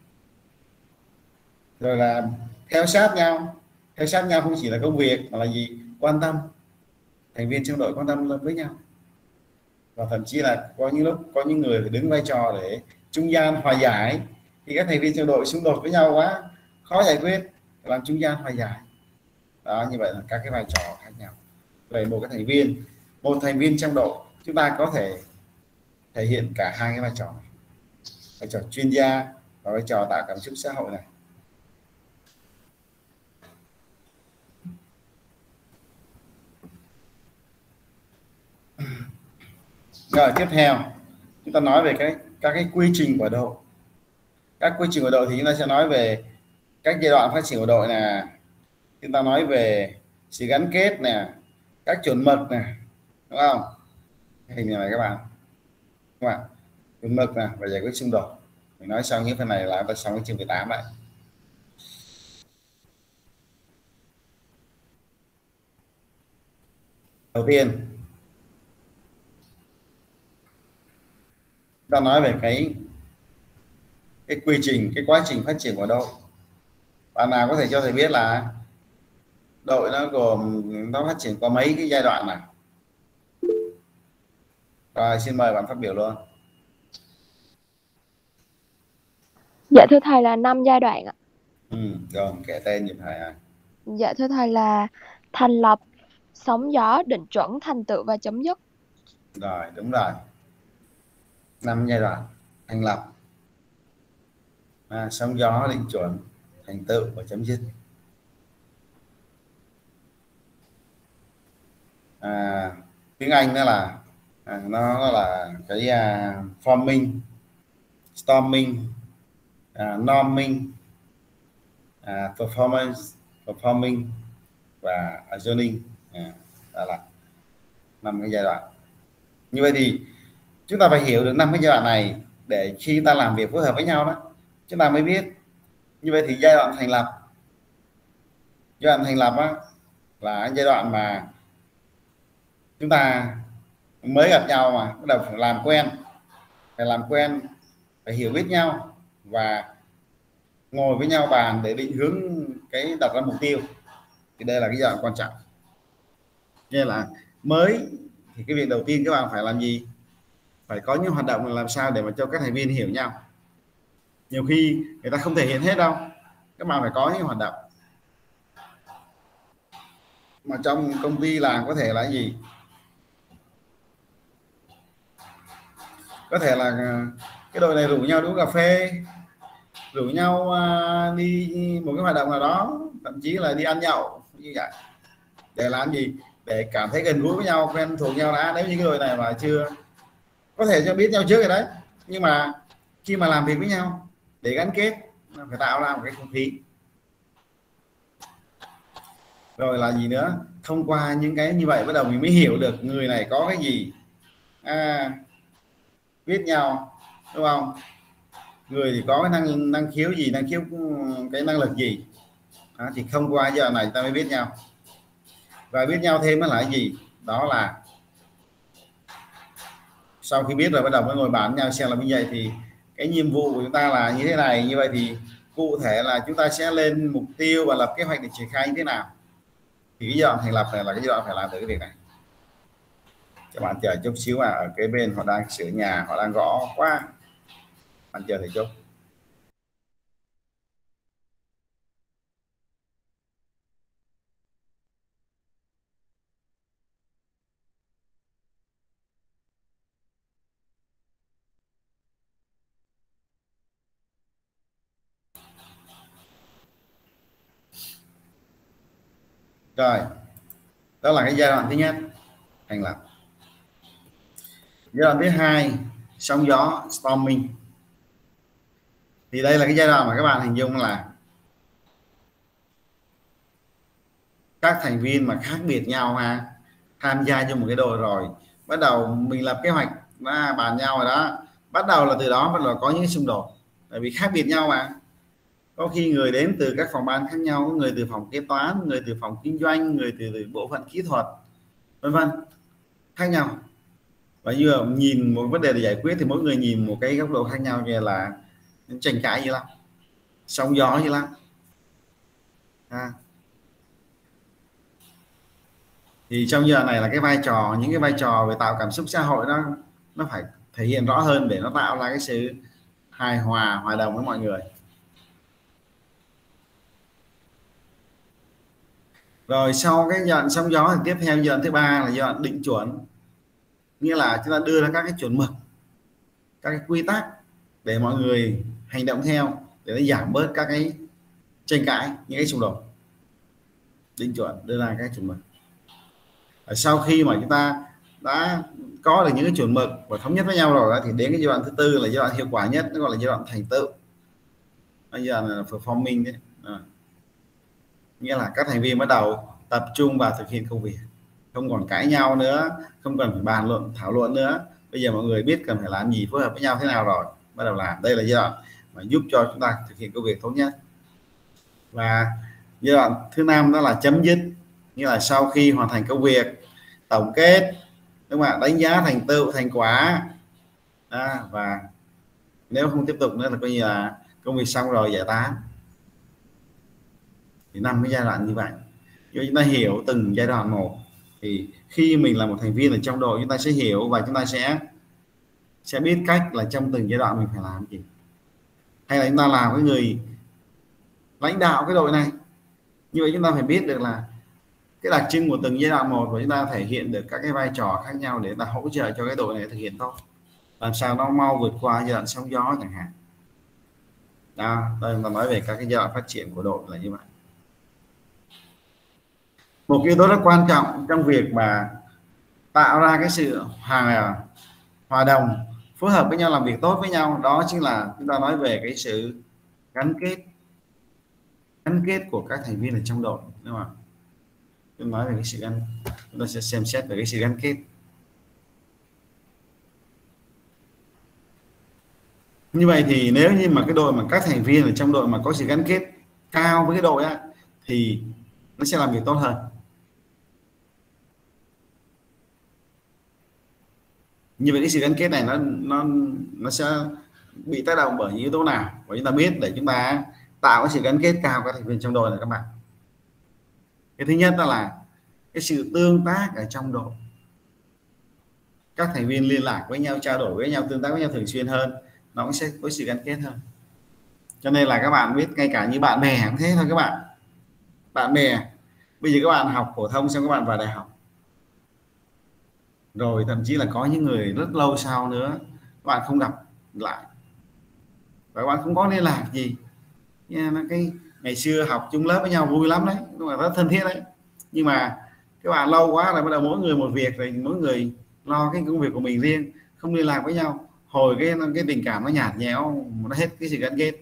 rồi là theo sát nhau. Theo sát nhau không chỉ là công việc mà là gì, quan tâm, thành viên trong đội quan tâm với nhau, và thậm chí là có những lúc có những người phải đứng vai trò để trung gian hòa giải khi các thành viên trong đội xung đột với nhau quá khó giải quyết, làm trung gian hòa giải. Đó, như vậy là các cái vai trò khác nhau. Về một thành viên trong đội chúng ta có thể thể hiện cả hai cái vai trò này, vai trò chuyên gia và vai trò tạo cảm xúc xã hội này. Rồi tiếp theo chúng ta nói về các cái quy trình của đội. Các quy trình của đội thì chúng ta sẽ nói về các giai đoạn phát triển của đội nè, chúng ta nói về sự gắn kết nè, các chuẩn mực nè, đúng không? Hình này các bạn, đúng không ạ? Chuẩn mực nè và giải quyết xung đột. Mình nói xong những phần này là ta xong cái chương 18 đấy. Đầu tiên ta nói về cái quy trình, cái quá trình phát triển của đội. Bạn nào có thể cho thầy biết là đội nó gồm, nó phát triển qua mấy cái giai đoạn nào? Rồi xin mời bạn phát biểu luôn. Dạ thưa thầy là 5 giai đoạn ạ. Rồi kể tên giùm thầy ạ. Dạ thưa thầy là thành lập, sóng gió, định chuẩn, thành tựu và chấm dứt. Rồi đúng rồi, 5 giai đoạn: thành lập, sóng gió, định chuẩn, thành tựu và chấm dứt. Tiếng Anh đó là nó là cái forming, storming, norming, performing và adjourning. Đó là 5 cái giai đoạn. Như vậy thì chúng ta phải hiểu được 5 cái giai đoạn này để khi ta làm việc phối hợp với nhau đó chúng ta mới biết. Như vậy thì giai đoạn thành lập á, là giai đoạn mà chúng ta mới gặp nhau mà bắt đầu phải làm quen, phải hiểu biết nhau và ngồi với nhau bàn để định hướng cái đặt ra mục tiêu. Thì đây là cái giai đoạn quan trọng. Nên là mới thì cái việc đầu tiên các bạn phải làm gì? Phải có những hoạt động làm sao để mà cho các thành viên hiểu nhau. Nhiều khi người ta không thể hiện hết đâu, các bạn phải có những hoạt động mà trong công ty làm. Có thể là gì? Có thể là cái đội này rủ nhau đi uống cà phê, rủ nhau đi một cái hoạt động nào đó, thậm chí là đi ăn nhậu như vậy. Để làm gì? Để cảm thấy gần gũi với nhau, quen thuộc nhau đã. Nếu như cái đội này mà chưa có thể cho biết nhau trước rồi đấy, nhưng mà khi mà làm việc với nhau để gắn kết phải tạo ra một cái không khí. Rồi là gì nữa? Thông qua những cái như vậy bắt đầu mình mới hiểu được người này có cái gì, biết nhau, đúng không? Người thì có cái năng khiếu gì, cái năng lực gì. Thì không qua giờ này ta mới biết nhau. Và biết nhau thêm nó là cái gì? Đó là sau khi biết rồi bắt đầu mới ngồi bàn với nhau xem là như vậy thì cái nhiệm vụ của chúng ta là như thế này. Như vậy thì cụ thể là chúng ta sẽ lên mục tiêu và lập kế hoạch để triển khai như thế nào. Thì cái giai đoạn thành lập này là cái giai đoạn phải làm từ cái việc này. Các bạn chờ chút xíu, ở cái bên họ đang sửa nhà, họ đang gõ quá, bạn chờ thầy chút. Rồi, đó là cái giai đoạn thứ nhất, thành lập. Giai đoạn thứ hai, sóng gió, storming. Thì đây là cái giai đoạn mà các bạn hình dung là các thành viên mà khác biệt nhau ha, tham gia cho một cái đội rồi, bắt đầu mình lập kế hoạch bàn nhau rồi đó, bắt đầu là từ đó bắt đầu có những xung đột, tại vì khác biệt nhau mà. Có khi người đến từ các phòng ban khác nhau, người từ phòng kế toán, người từ phòng kinh doanh, người từ bộ phận kỹ thuật, vân vân, khác nhau. Và như nhìn một vấn đề để giải quyết thì mỗi người nhìn một cái góc độ khác nhau, như là tranh cãi như lắm, sóng gió như lắm. Thì trong giờ này là cái vai trò, những cái vai trò về tạo cảm xúc xã hội nó phải thể hiện rõ hơn để nó tạo ra cái sự hài hòa, hòa đồng với mọi người. Rồi sau cái giai đoạn sóng gió thì tiếp theo giai đoạn thứ ba là giai đoạn định chuẩn, nghĩa là chúng ta đưa ra các cái chuẩn mực, các cái quy tắc để mọi người hành động theo, để nó giảm bớt các cái tranh cãi, những cái xung đột. Định chuẩn, đưa ra các chuẩn mực. Sau khi mà chúng ta đã có được những cái chuẩn mực và thống nhất với nhau rồi thì đến cái giai đoạn thứ tư là giai đoạn hiệu quả nhất, nó gọi là giai đoạn thành tựu, giai đoạn là performing đấy. Nghĩa là các thành viên bắt đầu tập trung vào thực hiện công việc, không còn cãi nhau nữa, không cần phải bàn luận thảo luận nữa. Bây giờ mọi người biết cần phải làm gì, phối hợp với nhau thế nào rồi, bắt đầu làm. Đây là giai đoạn mà giúp cho chúng ta thực hiện công việc tốt nhất. Và giai đoạn thứ năm đó là chấm dứt, như là sau khi hoàn thành công việc, tổng kết, đúng không ạ, đánh giá thành tựu, thành quả, và nếu không tiếp tục nữa là coi như là công việc xong rồi, giải tán. Thì 5 cái giai đoạn như vậy. Nếu chúng ta hiểu từng giai đoạn một thì khi mình là một thành viên ở trong đội, chúng ta sẽ hiểu và chúng ta sẽ biết cách là trong từng giai đoạn mình phải làm gì. Hay là chúng ta làm với người lãnh đạo cái đội này, như vậy chúng ta phải biết được là cái đặc trưng của từng giai đoạn một, và chúng ta thể hiện được các cái vai trò khác nhau để ta hỗ trợ cho cái đội này thực hiện tốt, làm sao nó mau vượt qua giai đoạn sóng gió chẳng hạn. Đó, đây là nói về các cái giai đoạn phát triển của đội là như vậy. Một yếu tố rất quan trọng trong việc mà tạo ra cái sự hòa đồng, phối hợp với nhau, làm việc tốt với nhau, đó chính là chúng ta nói về cái sự gắn kết của các thành viên ở trong đội, đúng không ạ? Tôi nói về cái sự gắn, chúng ta sẽ xem xét về cái sự gắn kết. Như vậy thì nếu như mà cái đội mà các thành viên ở trong đội mà có sự gắn kết cao với cái đội á, thì nó sẽ làm việc tốt hơn. Như vậy cái sự gắn kết này nó sẽ bị tác động bởi những yếu tố nào, và chúng ta biết để chúng ta tạo cái sự gắn kết cao các thành viên trong đội này các bạn. Cái thứ nhất đó là cái sự tương tác ở trong đội, các thành viên liên lạc với nhau, trao đổi với nhau, tương tác với nhau thường xuyên hơn, nó sẽ có sự gắn kết hơn. Cho nên là các bạn biết, ngay cả như bạn bè cũng thế thôi các bạn. Bạn bè bây giờ các bạn học phổ thông xong các bạn vào đại học rồi, thậm chí là có những người rất lâu sau nữa các bạn không gặp lại và các bạn không có liên lạc gì. Cái ngày xưa học chung lớp với nhau vui lắm đấy, nhưng mà rất thân thiết đấy, nhưng mà các bạn lâu quá rồi bắt đầu mỗi người một việc, rồi mỗi người lo cái công việc của mình riêng, không liên lạc với nhau, hồi cái tình cảm nó nhạt nhẽo, nó hết cái sự gắn kết.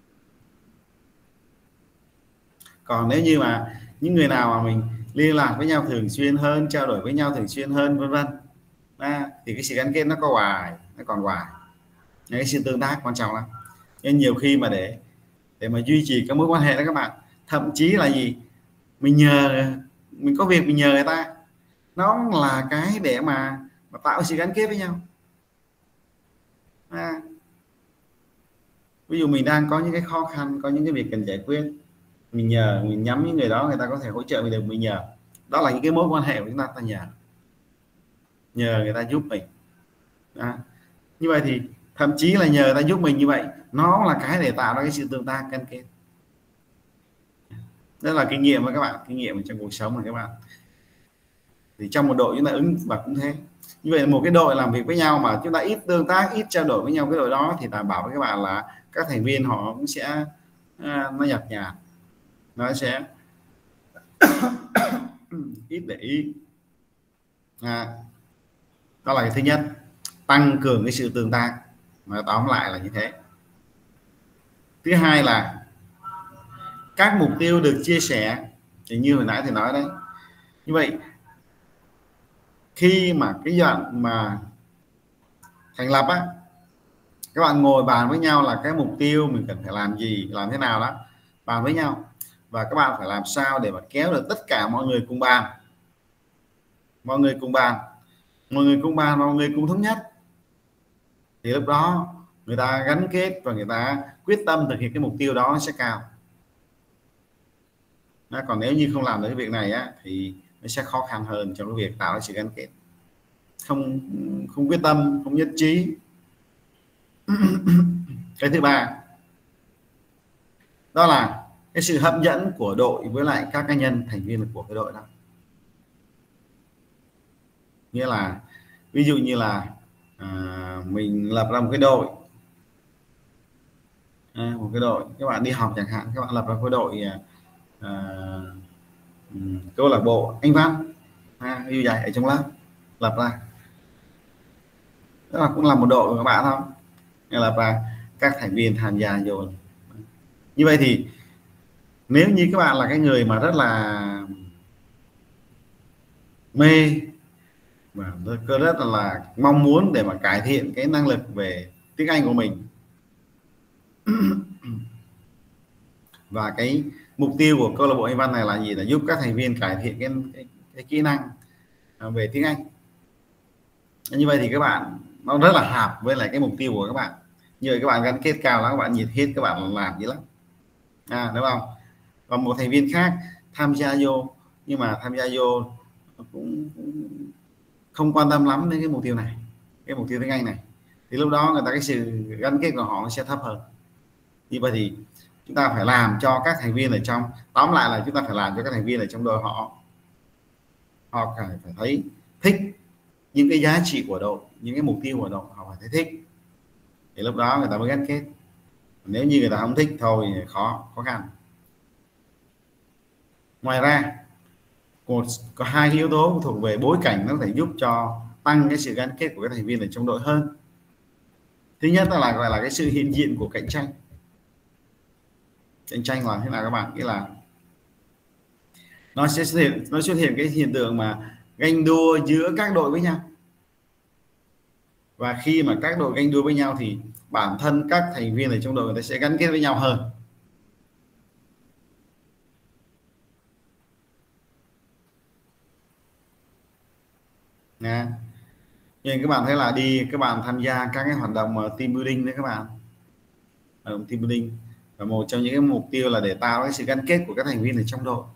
Còn nếu như mà những người nào mà mình liên lạc với nhau thường xuyên hơn, trao đổi với nhau thường xuyên hơn, vân vân, thì cái sự gắn kết nó có hoài, nó còn hoài. Cái sự tương tác quan trọng lắm. Nên nhiều khi mà để mà duy trì các mối quan hệ đó các bạn, thậm chí là gì, mình có việc mình nhờ người ta, nó là cái để mà tạo sự gắn kết với nhau. Ví dụ mình đang có những cái khó khăn, có những cái việc cần giải quyết, mình nhắm những người đó, người ta có thể hỗ trợ mình được, mình nhờ. Đó là những cái mối quan hệ của chúng ta nhờ người ta giúp mình. Như vậy thì thậm chí là nhờ người ta giúp mình, như vậy nó là cái để tạo ra cái sự tương tác, gắn kết. Đó là kinh nghiệm của các bạn, kinh nghiệm trong cuộc sống của các bạn. Thì trong một đội chúng ta ứng và cũng thế. Như vậy một cái đội làm việc với nhau mà chúng ta ít tương tác, ít trao đổi với nhau, cái đội đó thì đảm bảo với các bạn là các thành viên họ cũng sẽ nó nhạt nhạt, nó sẽ ít để ý. Đó là cái thứ nhất, tăng cường cái sự tương tác, mà tóm lại là như thế. Thứ hai là các mục tiêu được chia sẻ thì như hồi nãy thì nói đấy, như vậy khi mà cái đoạn mà thành lập á, các bạn ngồi bàn với nhau là cái mục tiêu mình cần phải làm gì, làm thế nào đó, bàn với nhau, và các bạn phải làm sao để mà kéo được tất cả mọi người cùng bàn, mọi người cùng bàn và mọi người cùng thống nhất, thì lúc đó người ta gắn kết và người ta quyết tâm thực hiện cái mục tiêu đó nó sẽ cao. Còn nếu như không làm được cái việc này á, thì nó sẽ khó khăn hơn trong cái việc tạo ra sự gắn kết, không quyết tâm, không nhất trí. Cái thứ ba đó là cái sự hấp dẫn của đội với lại các cá nhân thành viên của cái đội đó. Nghĩa là ví dụ như là mình lập ra một cái đội, các bạn đi học chẳng hạn, các bạn lập ra một cái đội câu lạc bộ Anh văn như vậy ở trong lớp, lập ra đó là cũng là một đội của các bạn thôi, nên là và các thành viên tham gia vô. Như vậy thì nếu như các bạn là cái người mà rất là mê và rất là mong muốn để mà cải thiện cái năng lực về tiếng Anh của mình và cái mục tiêu của câu lạc bộ Anh văn này là gì, là giúp các thành viên cải thiện cái kỹ năng về tiếng Anh. Như vậy thì các bạn nó rất là hợp với lại cái mục tiêu của các bạn. Như vậy các bạn gắn kết cao lắm, các bạn nhiệt huyết, các bạn làm gì lắm, đúng không? Còn một thành viên khác tham gia vô, nhưng mà tham gia vô cũng không quan tâm lắm đến cái mục tiêu này, cái mục tiêu tiếng Anh này, thì lúc đó người ta cái sự gắn kết của họ sẽ thấp hơn. Như vậy thì chúng ta phải làm cho các thành viên ở trong, tóm lại là chúng ta phải làm cho các thành viên ở trong đội họ phải thấy thích những cái giá trị của đội, những cái mục tiêu của đội, họ phải thấy thích, thì lúc đó người ta mới gắn kết. Nếu như người ta không thích thôi khó khăn. Ngoài ra có hai yếu tố thuộc về bối cảnh nó có thể giúp cho tăng cái sự gắn kết của các thành viên ở trong đội hơn. Thứ nhất là gọi là cái sự hiện diện của cạnh tranh. Cạnh tranh là thế nào các bạn? Nghĩa là nó sẽ xuất hiện cái hiện tượng mà ganh đua giữa các đội với nhau, và khi mà các đội ganh đua với nhau thì bản thân các thành viên ở trong đội người ta sẽ gắn kết với nhau hơn. Nhưng các bạn thấy là các bạn tham gia các cái hoạt động team building đấy các bạn, team building, và một trong những cái mục tiêu là để tạo cái sự gắn kết của các thành viên ở trong đội.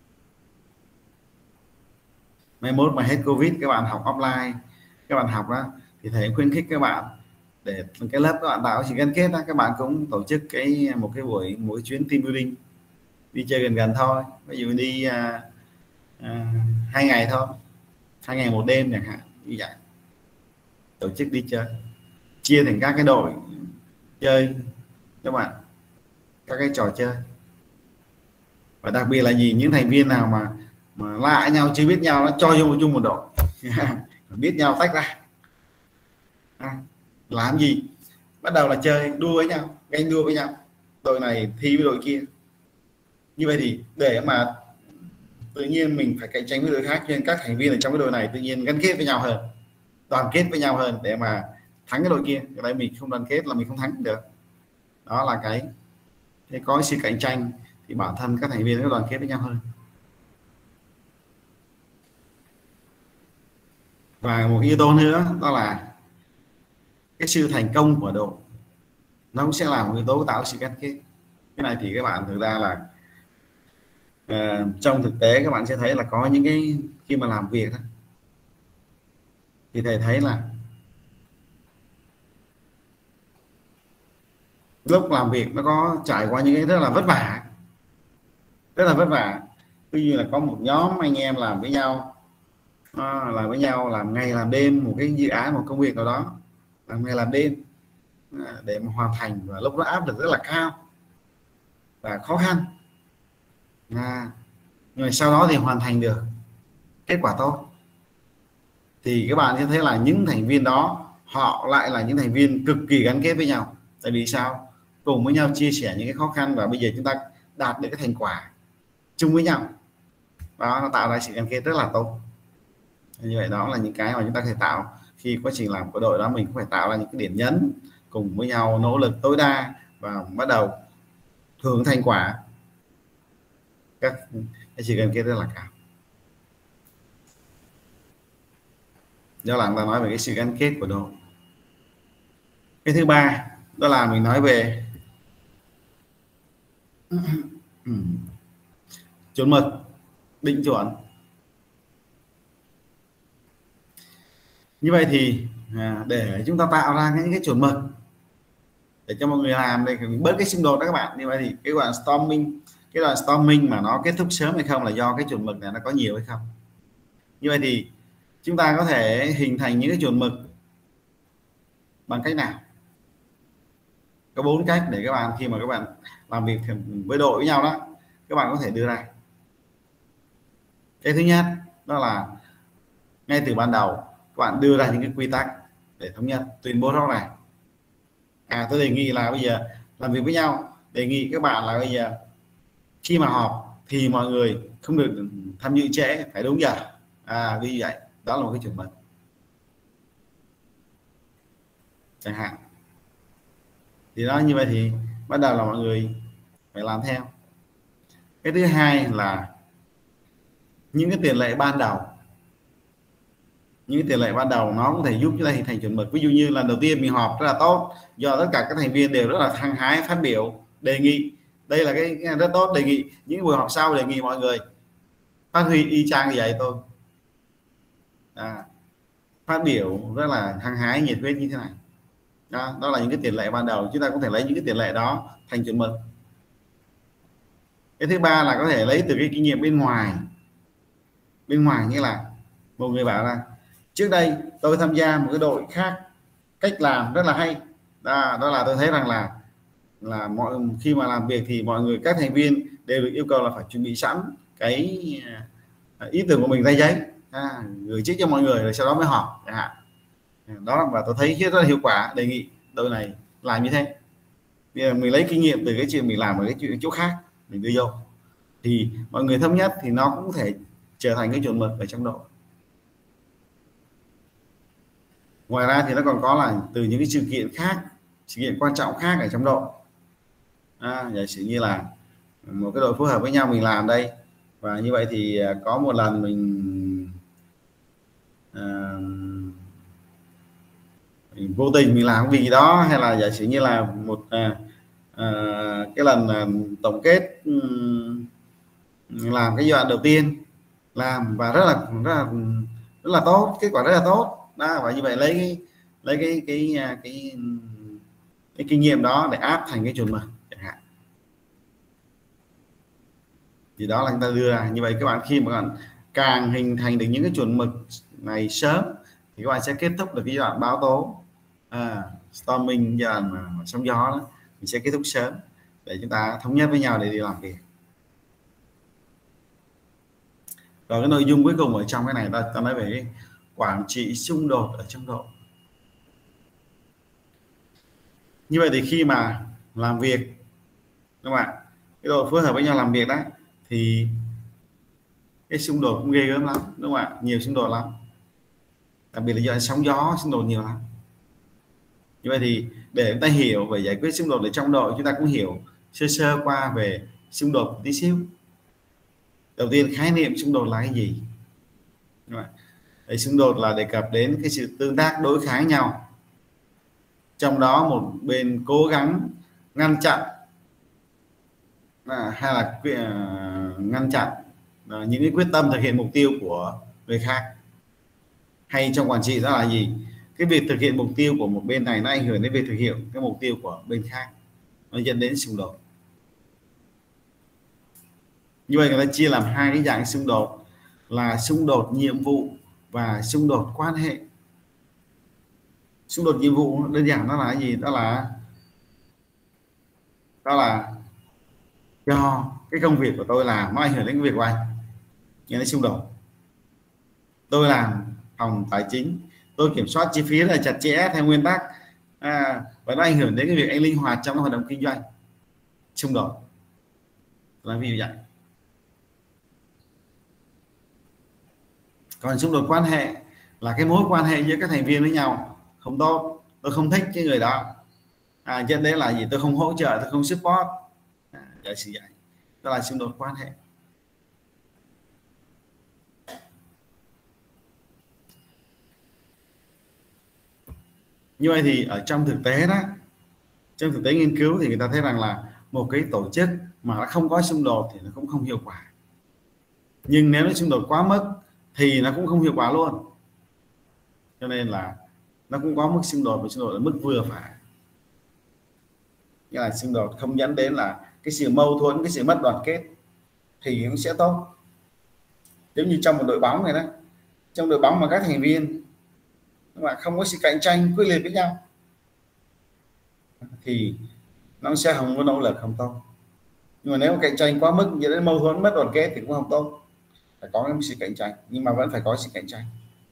Mai mốt mà hết Covid các bạn học offline, các bạn học đó thì thầy khuyến khích các bạn để cái lớp các bạn tạo sự gắn kết đó, các bạn cũng tổ chức một cái buổi mỗi chuyến team building, đi chơi gần thôi, ví dụ đi 2 ngày thôi, 2 ngày 1 đêm chẳng hạn, như vậy tổ chức đi chơi, chia thành các cái đội chơi các bạn, các cái trò chơi. Và đặc biệt là gì, những thành viên nào mà lạ nhau, chưa biết nhau, nó cho vô chung một đội biết nhau tách ra, làm gì, bắt đầu là chơi đua với nhau, ganh đua với nhau, đội này thi với đội kia. Như vậy thì để mà tự nhiên mình phải cạnh tranh với đội khác, nên các thành viên ở trong cái đội này tự nhiên gắn kết với nhau hơn, đoàn kết với nhau hơn để mà thắng cái đội kia. Cái đấy mình không đoàn kết là mình không thắng được. Đó là cái có sự cạnh tranh thì bản thân các thành viên nó đoàn kết với nhau hơn. Và một yếu tố nữa đó là cái sự thành công của đội, nó cũng sẽ là một yếu tố tạo sự gắn kết. Cái này thì các bạn thực ra là trong thực tế các bạn sẽ thấy là có những cái khi mà làm việc đó, thì thầy thấy là lúc làm việc nó có trải qua những cái rất là vất vả, ví dụ là có một nhóm anh em làm với nhau, làm ngày làm đêm một cái dự án, một công việc nào đó, làm ngày làm đêm để mà hoàn thành, và lúc đó áp lực rất là cao và khó khăn, nhưng mà sau đó thì hoàn thành được, kết quả tốt, thì các bạn sẽ thấy là những thành viên đó họ lại là những thành viên cực kỳ gắn kết với nhau. Tại vì sao? Cùng với nhau chia sẻ những cái khó khăn, và bây giờ chúng ta đạt được cái thành quả chung với nhau đó, nó tạo ra sự gắn kết rất là tốt. Như vậy đó là những cái mà chúng ta có thể tạo khi quá trình làm của đội đó. Mình cũng phải tạo ra những cái điểm nhấn, cùng với nhau nỗ lực tối đa và bắt đầu hưởng thành quả, các cái sự gắn kết rất là cao. Do là ta nói về cái sự gắn kết của đội. Cái thứ ba đó là mình nói về chuẩn mực, định chuẩn. Như vậy thì để chúng ta tạo ra những cái chuẩn mực để cho mọi người làm, để bớt cái xung đột đó các bạn. Như vậy thì cái đoạn storming mà nó kết thúc sớm hay không là do cái chuẩn mực này nó có nhiều hay không. Như vậy thì chúng ta có thể hình thành những cái chuẩn mực bằng cách nào? Có 4 cách để các bạn, khi mà các bạn làm việc với đội với nhau đó, các bạn có thể đưa ra. Cái thứ nhất đó là ngay từ ban đầu các bạn đưa ra những cái quy tắc để thống nhất, tuyên bố rõ ràng. Tôi đề nghị là bây giờ làm việc với nhau, đề nghị các bạn là bây giờ khi mà họp thì mọi người không được tham dự trễ, phải đúng giờ. Vì vậy đó là một cái chuẩn mực chẳng hạn. Thì đó, như vậy thì bắt đầu là mọi người phải làm theo. Cái thứ hai là những cái tiền lệ ban đầu. Những tiền lệ ban đầu nó có thể giúp chúng ta hình thành chuẩn mực. Ví dụ như lần đầu tiên mình họp rất là tốt, do tất cả các thành viên đều rất là hăng hái phát biểu đề nghị, đây là cái rất tốt. Đề nghị những buổi họp sau đề nghị mọi người phát huy y chang như vậy thôi, phát biểu rất là hăng hái nhiệt huyết như thế này. Đó là những cái tiền lệ ban đầu. Chúng ta có thể lấy những cái tiền lệ đó thành chuẩn mực. Cái thứ ba là có thể lấy từ cái kinh nghiệm bên ngoài. Bên ngoài nghĩa là một người bảo là trước đây tôi tham gia một cái đội khác, cách làm rất là hay. Đó là tôi thấy rằng là khi mà làm việc thì mọi người, các thành viên đều được yêu cầu là phải chuẩn bị sẵn cái ý tưởng của mình ra giấy, gửi trước cho mọi người rồi sau đó mới họp chẳng hạn. Đó, và tôi thấy rất là hiệu quả, đề nghị đội này làm như thế. Bây giờ mình lấy kinh nghiệm từ cái chuyện mình làm ở cái chỗ khác mình đưa vô, thì mọi người thống nhất thì nó cũng có thể trở thành cái chuẩn mực ở trong đội. Ngoài ra thì nó còn có là từ những cái sự kiện khác, sự kiện quan trọng khác ở trong đội. Giả sử như là một cái đội phối hợp với nhau mình làm đây, và như vậy thì có một lần mình vô tình mình làm cái gì đó, hay là giả sử như là một cái lần tổng kết làm cái giai đoạn đầu tiên làm và rất là tốt, kết quả rất là tốt đó. Và như vậy lấy cái kinh nghiệm đó để áp thành cái chuẩn mực chẳng hạn. Thì đó là chúng ta đưa ra. Như vậy các bạn, khi mà các bạn càng hình thành được những cái chuẩn mực này sớm thì các bạn sẽ kết thúc được cái giai đoạn báo tố, storming, giai đoạn mà sóng gió đó, mình sẽ kết thúc sớm để chúng ta thống nhất với nhau để đi làm việc. Rồi cái nội dung cuối cùng ở trong cái này ta nói về cái quản trị xung đột ở trong đội. Như vậy thì khi mà làm việc các bạn, cái đội phối hợp với nhau làm việc đó, thì cái xung đột cũng ghê gớm lắm, đúng không ạ? Nhiều xung đột lắm, đặc biệt là do sóng gió, xung đột nhiều lắm. Như vậy thì để chúng ta hiểu về giải quyết xung đột ở trong đội, chúng ta cũng hiểu sơ sơ qua về xung đột một tí xíu. Đầu tiên, khái niệm xung đột là cái gì? Đấy, xung đột là đề cập đến cái sự tương tác đối kháng nhau, trong đó một bên cố gắng ngăn chặn hay là ngăn chặn những cái quyết tâm thực hiện mục tiêu của người khác. Hay trong quản trị đó là gì? Cái việc thực hiện mục tiêu của một bên này nó ảnh hưởng đến việc thực hiện cái mục tiêu của bên khác, nó dẫn đến xung đột. Như vậy người ta chia làm hai cái dạng xung đột là xung đột nhiệm vụ và xung đột quan hệ. Xung đột nhiệm vụ đơn giản đó là cái gì? Đó là do cái công việc của tôi làm nó ảnh hưởng đến cái việc của anh, nghĩa là xung đột. tôi làm phòng tài chính, tôi kiểm soát chi phí là chặt chẽ theo nguyên tắc, và nó ảnh hưởng đến cái việc anh linh hoạt trong hoạt động kinh doanh. Xung đột là ví dụ vậy. Còn xung đột quan hệ là cái mối quan hệ giữa các thành viên với nhau không tốt, tôi không thích cái người đó, dẫn đến là gì, tôi không hỗ trợ, tôi không support, vậy sự vậy, đó là xung đột quan hệ. Như vậy thì ở trong thực tế đó, trong thực tế nghiên cứu thì người ta thấy rằng là một cái tổ chức mà nó không có xung đột thì nó cũng không hiệu quả, nhưng nếu nó xung đột quá mức thì nó cũng không hiệu quả luôn. Cho nên là nó cũng có mức xung đột, và xung đột ở mức vừa phải, nghĩa là xung đột không dẫn đến là cái sự mâu thuẫn, cái sự mất đoàn kết thì cũng sẽ tốt. Giống như trong một đội bóng này đó, trong đội bóng mà các thành viên mà không có sự cạnh tranh quyết liệt với nhau thì nó sẽ không có nỗ lực, không tốt. Nhưng mà nếu cạnh tranh quá mức dẫn đến mâu thuẫn, mất đoàn kết thì cũng không tốt. Phải có sự cạnh tranh, nhưng mà vẫn phải có sự cạnh tranh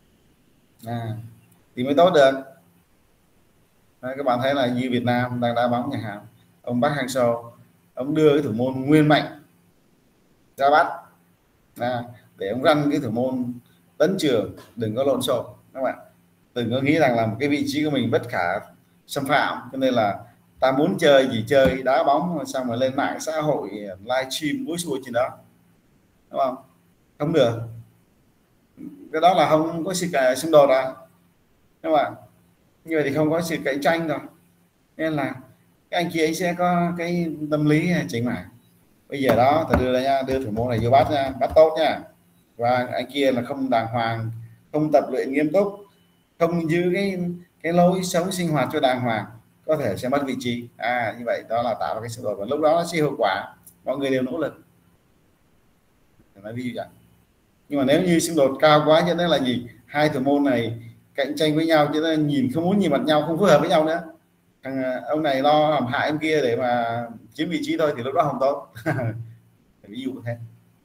thì mới tốt được. Các bạn thấy là như Việt Nam đang đá bóng nhà hàng, ông Park Hang-seo ông đưa cái thủ môn Nguyên Mạnh ra bắt để ông răn cái thủ môn Tấn Trường đừng có lộn xộn. Các bạn đừng có nghĩ rằng là một cái vị trí của mình bất khả xâm phạm, cho nên là ta muốn chơi gì chơi, đá bóng xong rồi lên mạng xã hội livestream búi xua trên đó, đúng không? Không được, cái đó là không có sự xung đột các bạn. Như vậy thì không có sự cạnh tranh rồi, nên là các anh chị ấy sẽ có cái tâm lý chỉnh mạng. Bây giờ đó tôi đưa ra nha, đưa thủ môn này vô bắt nha, bắt tốt nha, và anh kia là không đàng hoàng, không tập luyện nghiêm túc, không giữ cái lối sống sinh hoạt cho đàng hoàng, có thể sẽ mất vị trí. Như vậy đó là tạo ra cái xung đột, và lúc đó nó sẽ hiệu quả, mọi người đều nỗ lực. Nói ví dụ vậy. Nhưng mà nếu như xung đột cao quá cho nên là gì, hai thủ môn này cạnh tranh với nhau cho nên nhìn không muốn nhìn mặt nhau, không phối hợp với nhau nữa, ông này lo làm hại em kia để mà chiếm vị trí thôi, thì lúc đó không tốt. Ví dụ thế.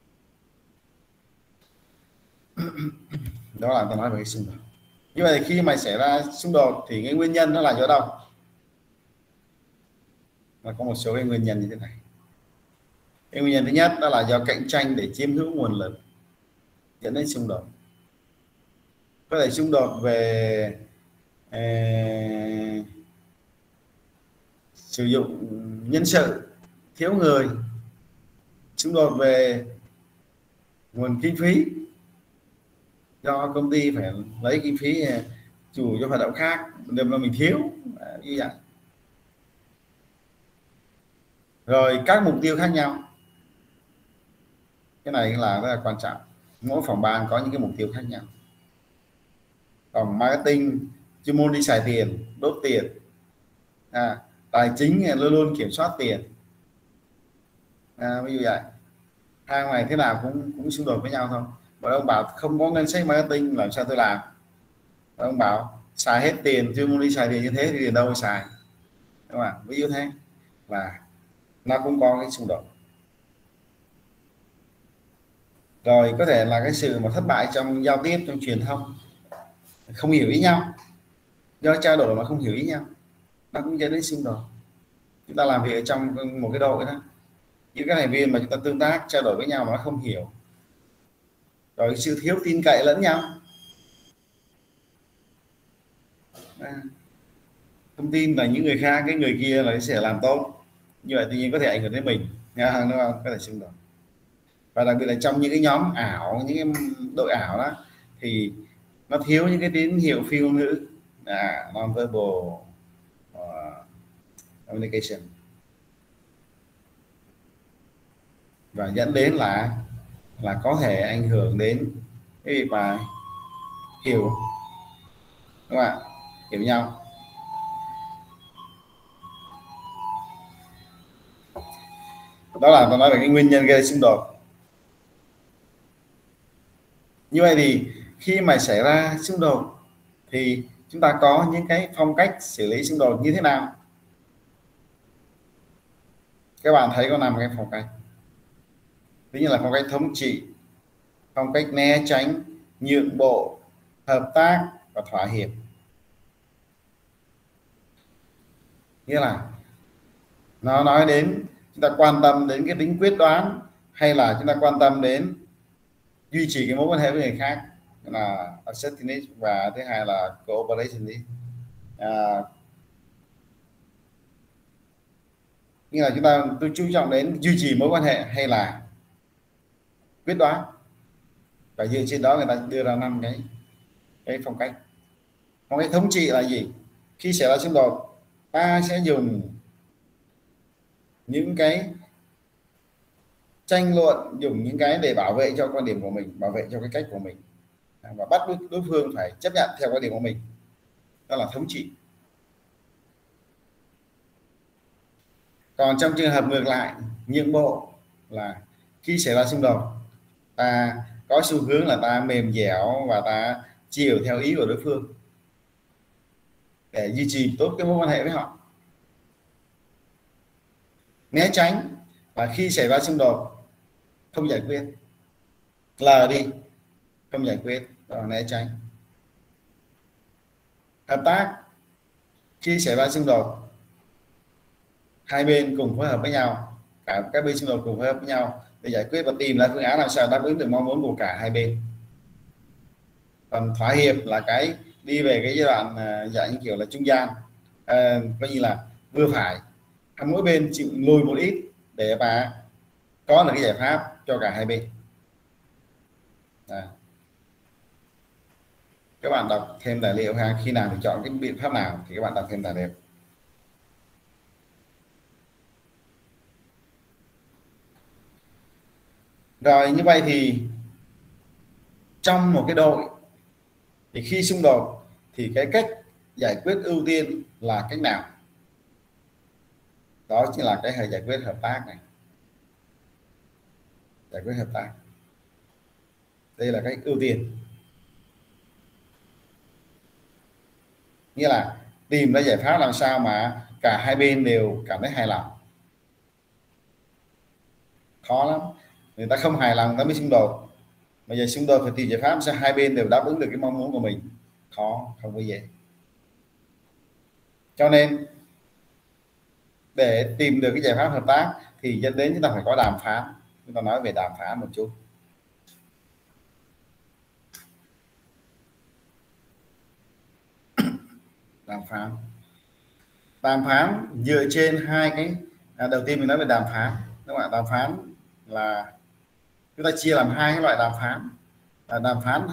Đó là tôi nói về cái xung đột. Như vậy khi mà xảy ra xung đột thì cái nguyên nhân nó là do đâu? Là có một số cái nguyên nhân như thế này. Cái nguyên nhân thứ nhất đó là do cạnh tranh để chiếm hữu nguồn lực dẫn đến xung đột. Có thể xung đột về sử dụng nhân sự, thiếu người, xung đột về nguồn kinh phí, do công ty phải lấy kinh phí chủ cho hoạt động khác, đâm ra mình thiếu như vậy. Rồi các mục tiêu khác nhau, cái này là rất là quan trọng. Mỗi phòng ban có những cái mục tiêu khác nhau. Còn marketing chuyên môn đi xài tiền, đốt tiền, tài chính luôn luôn kiểm soát tiền, ví dụ vậy. Hai này thế nào cũng xung đột với nhau thôi. Và ông bảo không có ngân sách marketing làm sao tôi làm, và ông bảo xài hết tiền, chuyên môn đi xài tiền như thế thì tiền đâu mà xài, đúng không? Ví dụ thế là nó cũng có cái xung đột. Rồi có thể là cái sự mà thất bại trong giao tiếp, trong truyền thông, không hiểu ý nhau, do trao đổi mà không hiểu ý nhau, nó cũng dẫn đến xung đột. Chúng ta làm việc ở trong một cái đội đó, những các thành viên mà chúng ta tương tác trao đổi với nhau mà nó không hiểu, rồi sự thiếu tin cậy lẫn nhau, thông tin là những người khác, cái người kia là sẽ làm tốt, như vậy tự nhiên có thể ảnh hưởng đến mình, đúng không? Có thể xung đột. Và đặc biệt là trong những cái nhóm ảo, những cái đội ảo đó thì nó thiếu những cái tín hiệu phi ngôn ngữ, non-verbal communication, và dẫn đến là có thể ảnh hưởng đến cái việc mà hiểu, đúng không ạ, hiểu nhau. Đó là tôi nói về cái nguyên nhân gây xung đột. Như vậy thì khi mà xảy ra xung đột thì chúng ta có những cái phong cách xử lý xung đột như thế nào? Các bạn thấy có 5 cái phong cách. Thứ nhất là phong cách thống trị, phong cách né tránh, nhượng bộ, hợp tác và thỏa hiệp. Nghĩa là nó nói đến chúng ta quan tâm đến cái tính quyết đoán, hay là chúng ta quan tâm đến duy trì cái mối quan hệ với người khác, là assertiveness, và thứ hai là cooperation. Nghĩa là chúng ta tôi chú trọng đến duy trì mối quan hệ hay là quyết đoán, và dựa trên đó người ta đưa ra 5 cái phong cách. Phong cách thống trị là gì? Khi xảy ra xung đột, ta sẽ dùng những cái tranh luận, dùng những cái để bảo vệ cho quan điểm của mình, bảo vệ cho cái cách của mình, và bắt đối phương phải chấp nhận theo quan điểm của mình. Đó là thống trị. Còn trong trường hợp ngược lại, nhượng bộ là khi xảy ra xung đột, ta có xu hướng là ta mềm dẻo và ta chiều theo ý của đối phương để duy trì tốt cái mối quan hệ với họ. Né tránh và khi xảy ra xung đột không giải quyết, lờ đi, không giải quyết, đó, né tránh. Hợp tác, khi xảy ra xung đột, hai bên cùng phối hợp với nhau, cả các bên xung đột cùng phối hợp với nhau để giải quyết và tìm ra phương án làm sao đáp ứng được mong muốn của cả hai bên. Còn thỏa hiệp là cái đi về cái giai đoạn dạng như kiểu là trung gian, coi như là vừa phải, mỗi bên chịu lùi một ít để mà có được cái giải pháp cho cả hai bên. Các bạn đọc thêm tài liệu ha, khi nào thì chọn cái biện pháp nào thì các bạn đọc thêm tài liệu. Rồi, như vậy thì trong một cái đội thì khi xung đột thì cái cách giải quyết ưu tiên là cách nào? Đó chính là cái giải quyết hợp tác này. Giải quyết hợp tác, đây là cách ưu tiên. Nghĩa là tìm ra giải pháp làm sao mà cả hai bên đều cảm thấy hài lòng. Khó lắm, người ta không hài lòng ta mới xung đột. Bây giờ xung đột phải tìm giải pháp sao hai bên đều đáp ứng được cái mong muốn của mình. Khó, không có dễ. Cho nên để tìm được cái giải pháp hợp tác thì dẫn đến chúng ta phải có đàm phán. Chúng ta nói về đàm phán một chút. Đàm phán dựa trên hai cái đầu tiên mình nói về đàm phán. Các bạn, đàm phán là chúng ta chia làm hai cái loại đàm phán, là đàm phán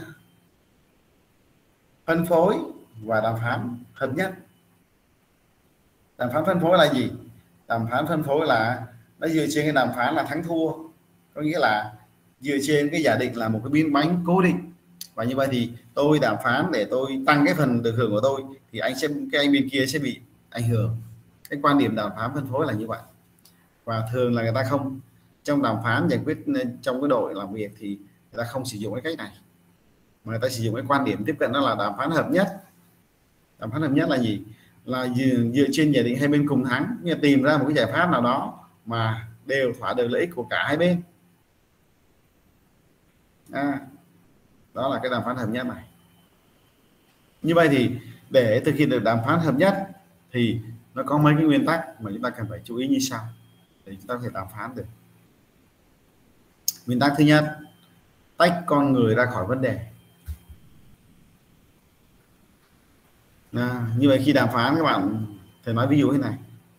phân phối và đàm phán hợp nhất. Đàm phán phân phối là gì? Đàm phán phân phối là nó dựa trên cái đàm phán là thắng thua, có nghĩa là dựa trên cái giả định là một cái miếng bánh cố định, và như vậy thì tôi đàm phán để tôi tăng cái phần được hưởng của tôi thì cái anh bên kia sẽ bị ảnh hưởng. Cái quan điểm đàm phán phân phối là như vậy, và thường là người ta không, trong đàm phán giải quyết trong cái đội làm việc thì người ta không sử dụng cái cách này, mà người ta sử dụng cái quan điểm tiếp cận đó là đàm phán hợp nhất. Đàm phán hợp nhất là gì? Là dựa trên giả định hai bên cùng thắng, nhưng tìm ra một cái giải pháp nào đó mà đều thỏa được lợi ích của cả hai bên. Đó là cái đàm phán hợp nhất này. Như vậy thì để thực hiện được đàm phán hợp nhất thì nó có mấy cái nguyên tắc mà chúng ta cần phải chú ý như sau để chúng ta có thể đàm phán được. Nguyên tắc thứ nhất, tách con người ra khỏi vấn đề. Như vậy khi đàm phán các bạn phải nói ví dụ thế này.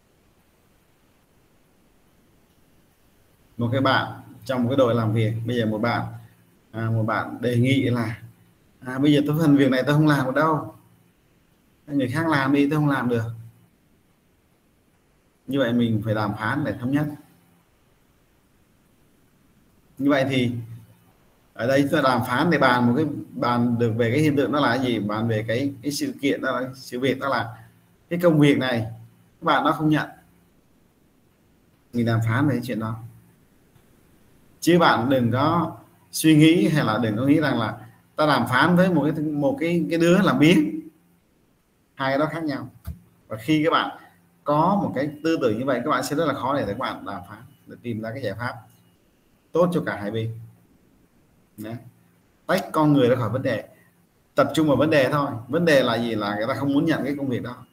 Một cái bạn trong một cái đội làm việc, bây giờ một bạn đề nghị là bây giờ phần việc này tôi không làm được đâu, người khác làm đi, tôi không làm được. Như vậy mình phải đàm phán để thống nhất. Như vậy thì ở đây chúng ta đàm phán để bàn được về cái hiện tượng đó là gì, bàn về cái sự kiện đó, sự việc đó là cái công việc này các bạn nó không nhận, mình đàm phán về cái chuyện đó. Chứ bạn đừng có suy nghĩ hay là đừng có nghĩ rằng là ta đàm phán với một cái đứa làm biếng, hai cái đó khác nhau. Và khi các bạn có một cái tư tưởng như vậy, các bạn sẽ rất là khó để các bạn đàm phán, để tìm ra cái giải pháp tốt cho cả hai bên. Đấy. tách con người ra khỏi vấn đề, tập trung vào vấn đề thôi. Vấn đề là gì? Là người ta không muốn nhận cái công việc đó,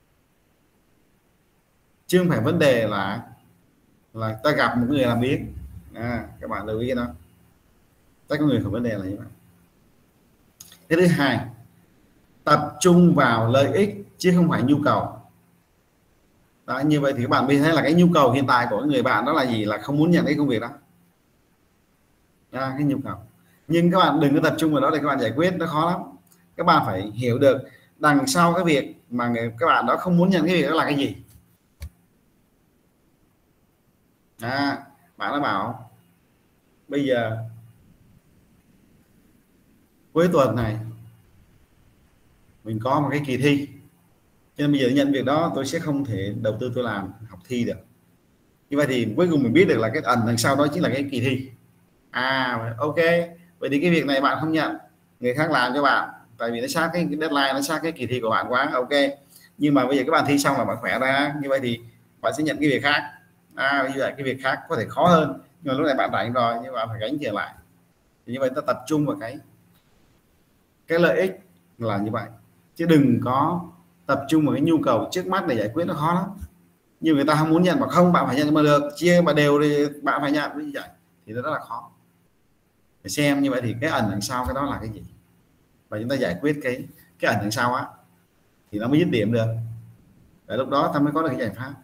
chứ không phải vấn đề là ta gặp một người làm biếng. Các bạn lưu ý đó, tách con người khỏi vấn đề là như vậy. Cái thứ hai, tập trung vào lợi ích chứ không phải nhu cầu. Đó, như vậy thì các bạn biết thấy là cái nhu cầu hiện tại của người bạn đó là gì? Là không muốn nhận cái công việc đó. Cái nhu cầu. Nhưng các bạn đừng có tập trung vào đó để các bạn giải quyết, nó khó lắm. Các bạn phải hiểu được đằng sau cái việc mà các bạn đó không muốn nhận cái việc đó là cái gì. Bạn đã bảo bây giờ cuối tuần này mình có một cái kỳ thi, cho nên bây giờ nhận việc đó tôi sẽ không thể đầu tư tôi làm học thi được. Như vậy thì cuối cùng mình biết được là cái ẩn đằng sau đó chính là cái kỳ thi. Ok, vậy thì cái việc này bạn không nhận, người khác làm cho bạn, tại vì nó sát cái deadline, nó sát cái kỳ thi của bạn quá. Ok, nhưng mà bây giờ các bạn thi xong là bạn khỏe ra, như vậy thì bạn sẽ nhận cái việc khác. Như vậy cái việc khác có thể khó hơn, nhưng mà lúc này bạn rảnh rồi nhưng bạn phải gánh trở lại. Thì như vậy ta tập trung vào cái lợi ích là như vậy, chứ đừng có tập trung vào cái nhu cầu trước mắt để giải quyết, nó khó lắm. Nhưng người ta không muốn nhận, mà không bạn phải nhận mà được, chia mà đều thì bạn phải nhận như vậy thì nó rất là khó. Để xem như vậy thì cái ẩn đằng sau cái đó là cái gì, và chúng ta giải quyết cái ẩn đằng sau á thì nó mới dứt điểm được. Để lúc đó ta mới có được cái giải pháp.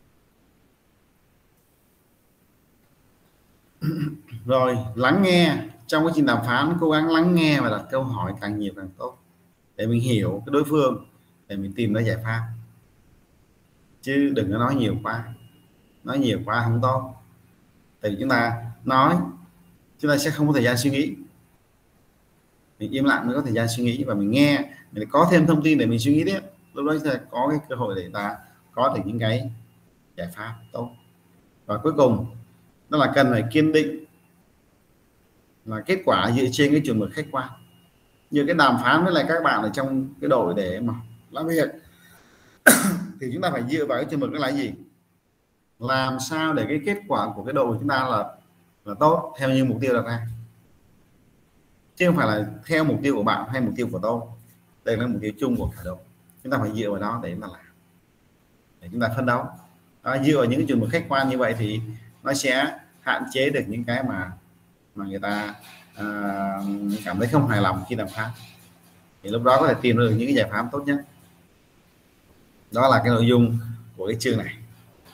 Rồi lắng nghe, trong quá trình đàm phán cố gắng lắng nghe và đặt câu hỏi càng nhiều càng tốt để mình hiểu cái đối phương, để mình tìm ra giải pháp, chứ đừng có nói nhiều quá không tốt. Tại vì chúng ta nói chúng ta sẽ không có thời gian suy nghĩ, mình im lặng mới có thời gian suy nghĩ, và mình nghe mình có thêm thông tin để mình suy nghĩ tiếp, lúc đó sẽ có cái cơ hội để ta có được những cái giải pháp tốt. Và cuối cùng đó là cần phải kiên định là kết quả dựa trên cái chuẩn mực khách quan. Như cái đàm phán với lại các bạn ở trong cái đội để mà làm việc thì chúng ta phải dựa vào cái chuẩn mực đó là gì, làm sao để cái kết quả của cái đội của chúng ta là tốt theo như mục tiêu đặt ra, chứ không phải là theo mục tiêu của bạn hay mục tiêu của tôi. Đây là mục tiêu chung của cả đội, chúng ta phải dựa vào đó để chúng ta làm, để chúng ta phấn đấu. Dựa vào những cái chuẩn mực khách quan như vậy thì nó sẽ hạn chế được những cái mà người ta cảm thấy không hài lòng khi đàm phán, thì lúc đó có thể tìm được những cái giải pháp tốt nhất. Đó là cái nội dung của cái chương này.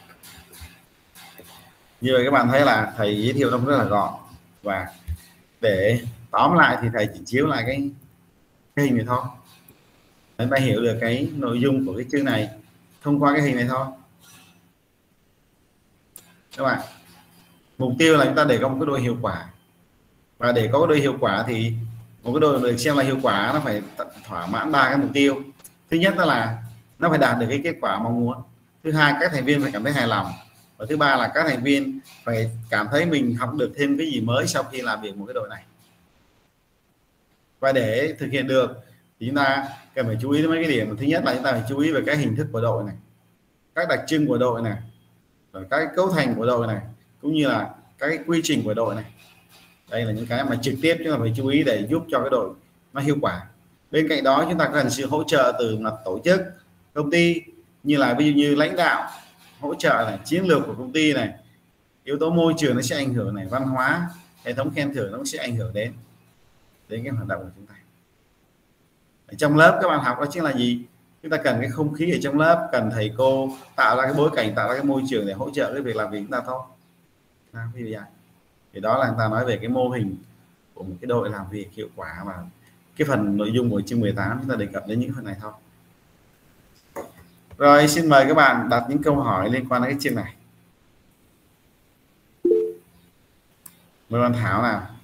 Như vậy các bạn thấy là thầy giới thiệu nó rất là gọn, và để tóm lại thì thầy chỉ chiếu lại cái hình này thôi. Chúng ta hiểu được cái nội dung của cái chương này thông qua cái hình này thôi. Các bạn, mục tiêu là chúng ta để có một cái đội hiệu quả, và để có cái đội hiệu quả thì một cái đội được xem là hiệu quả nó phải thỏa mãn 3 cái mục tiêu. Thứ nhất là nó phải đạt được cái kết quả mong muốn, thứ hai các thành viên phải cảm thấy hài lòng, và thứ ba là các thành viên phải cảm thấy mình học được thêm cái gì mới sau khi làm việc một cái đội này. Và để thực hiện được thì chúng ta cần phải chú ý đến mấy cái điểm. Thứ nhất là chúng ta phải chú ý về cái hình thức của đội này, các đặc trưng của đội này, rồi các cấu thành của đội này, cũng như là các cái quy trình của đội này. Đây là những cái mà trực tiếp chúng ta phải chú ý để giúp cho cái đội nó hiệu quả. Bên cạnh đó chúng ta cần sự hỗ trợ từ mặt tổ chức công ty, như là ví dụ như lãnh đạo hỗ trợ này, chiến lược của công ty này, yếu tố môi trường nó sẽ ảnh hưởng này, văn hóa, hệ thống khen thưởng nó sẽ ảnh hưởng đến cái hoạt động của chúng ta. Ở trong lớp các bạn học đó chính là gì? Chúng ta cần cái không khí ở trong lớp, cần thầy cô tạo ra cái bối cảnh, tạo ra cái môi trường để hỗ trợ cái việc làm việc chúng ta thôi. Thì đó là người ta nói về cái mô hình của một cái đội làm việc hiệu quả, và cái phần nội dung của chương 18 chúng ta đề cập đến những phần này thôi. Rồi xin mời các bạn đặt những câu hỏi liên quan đến cái chương này. Mời bạn Thảo nào.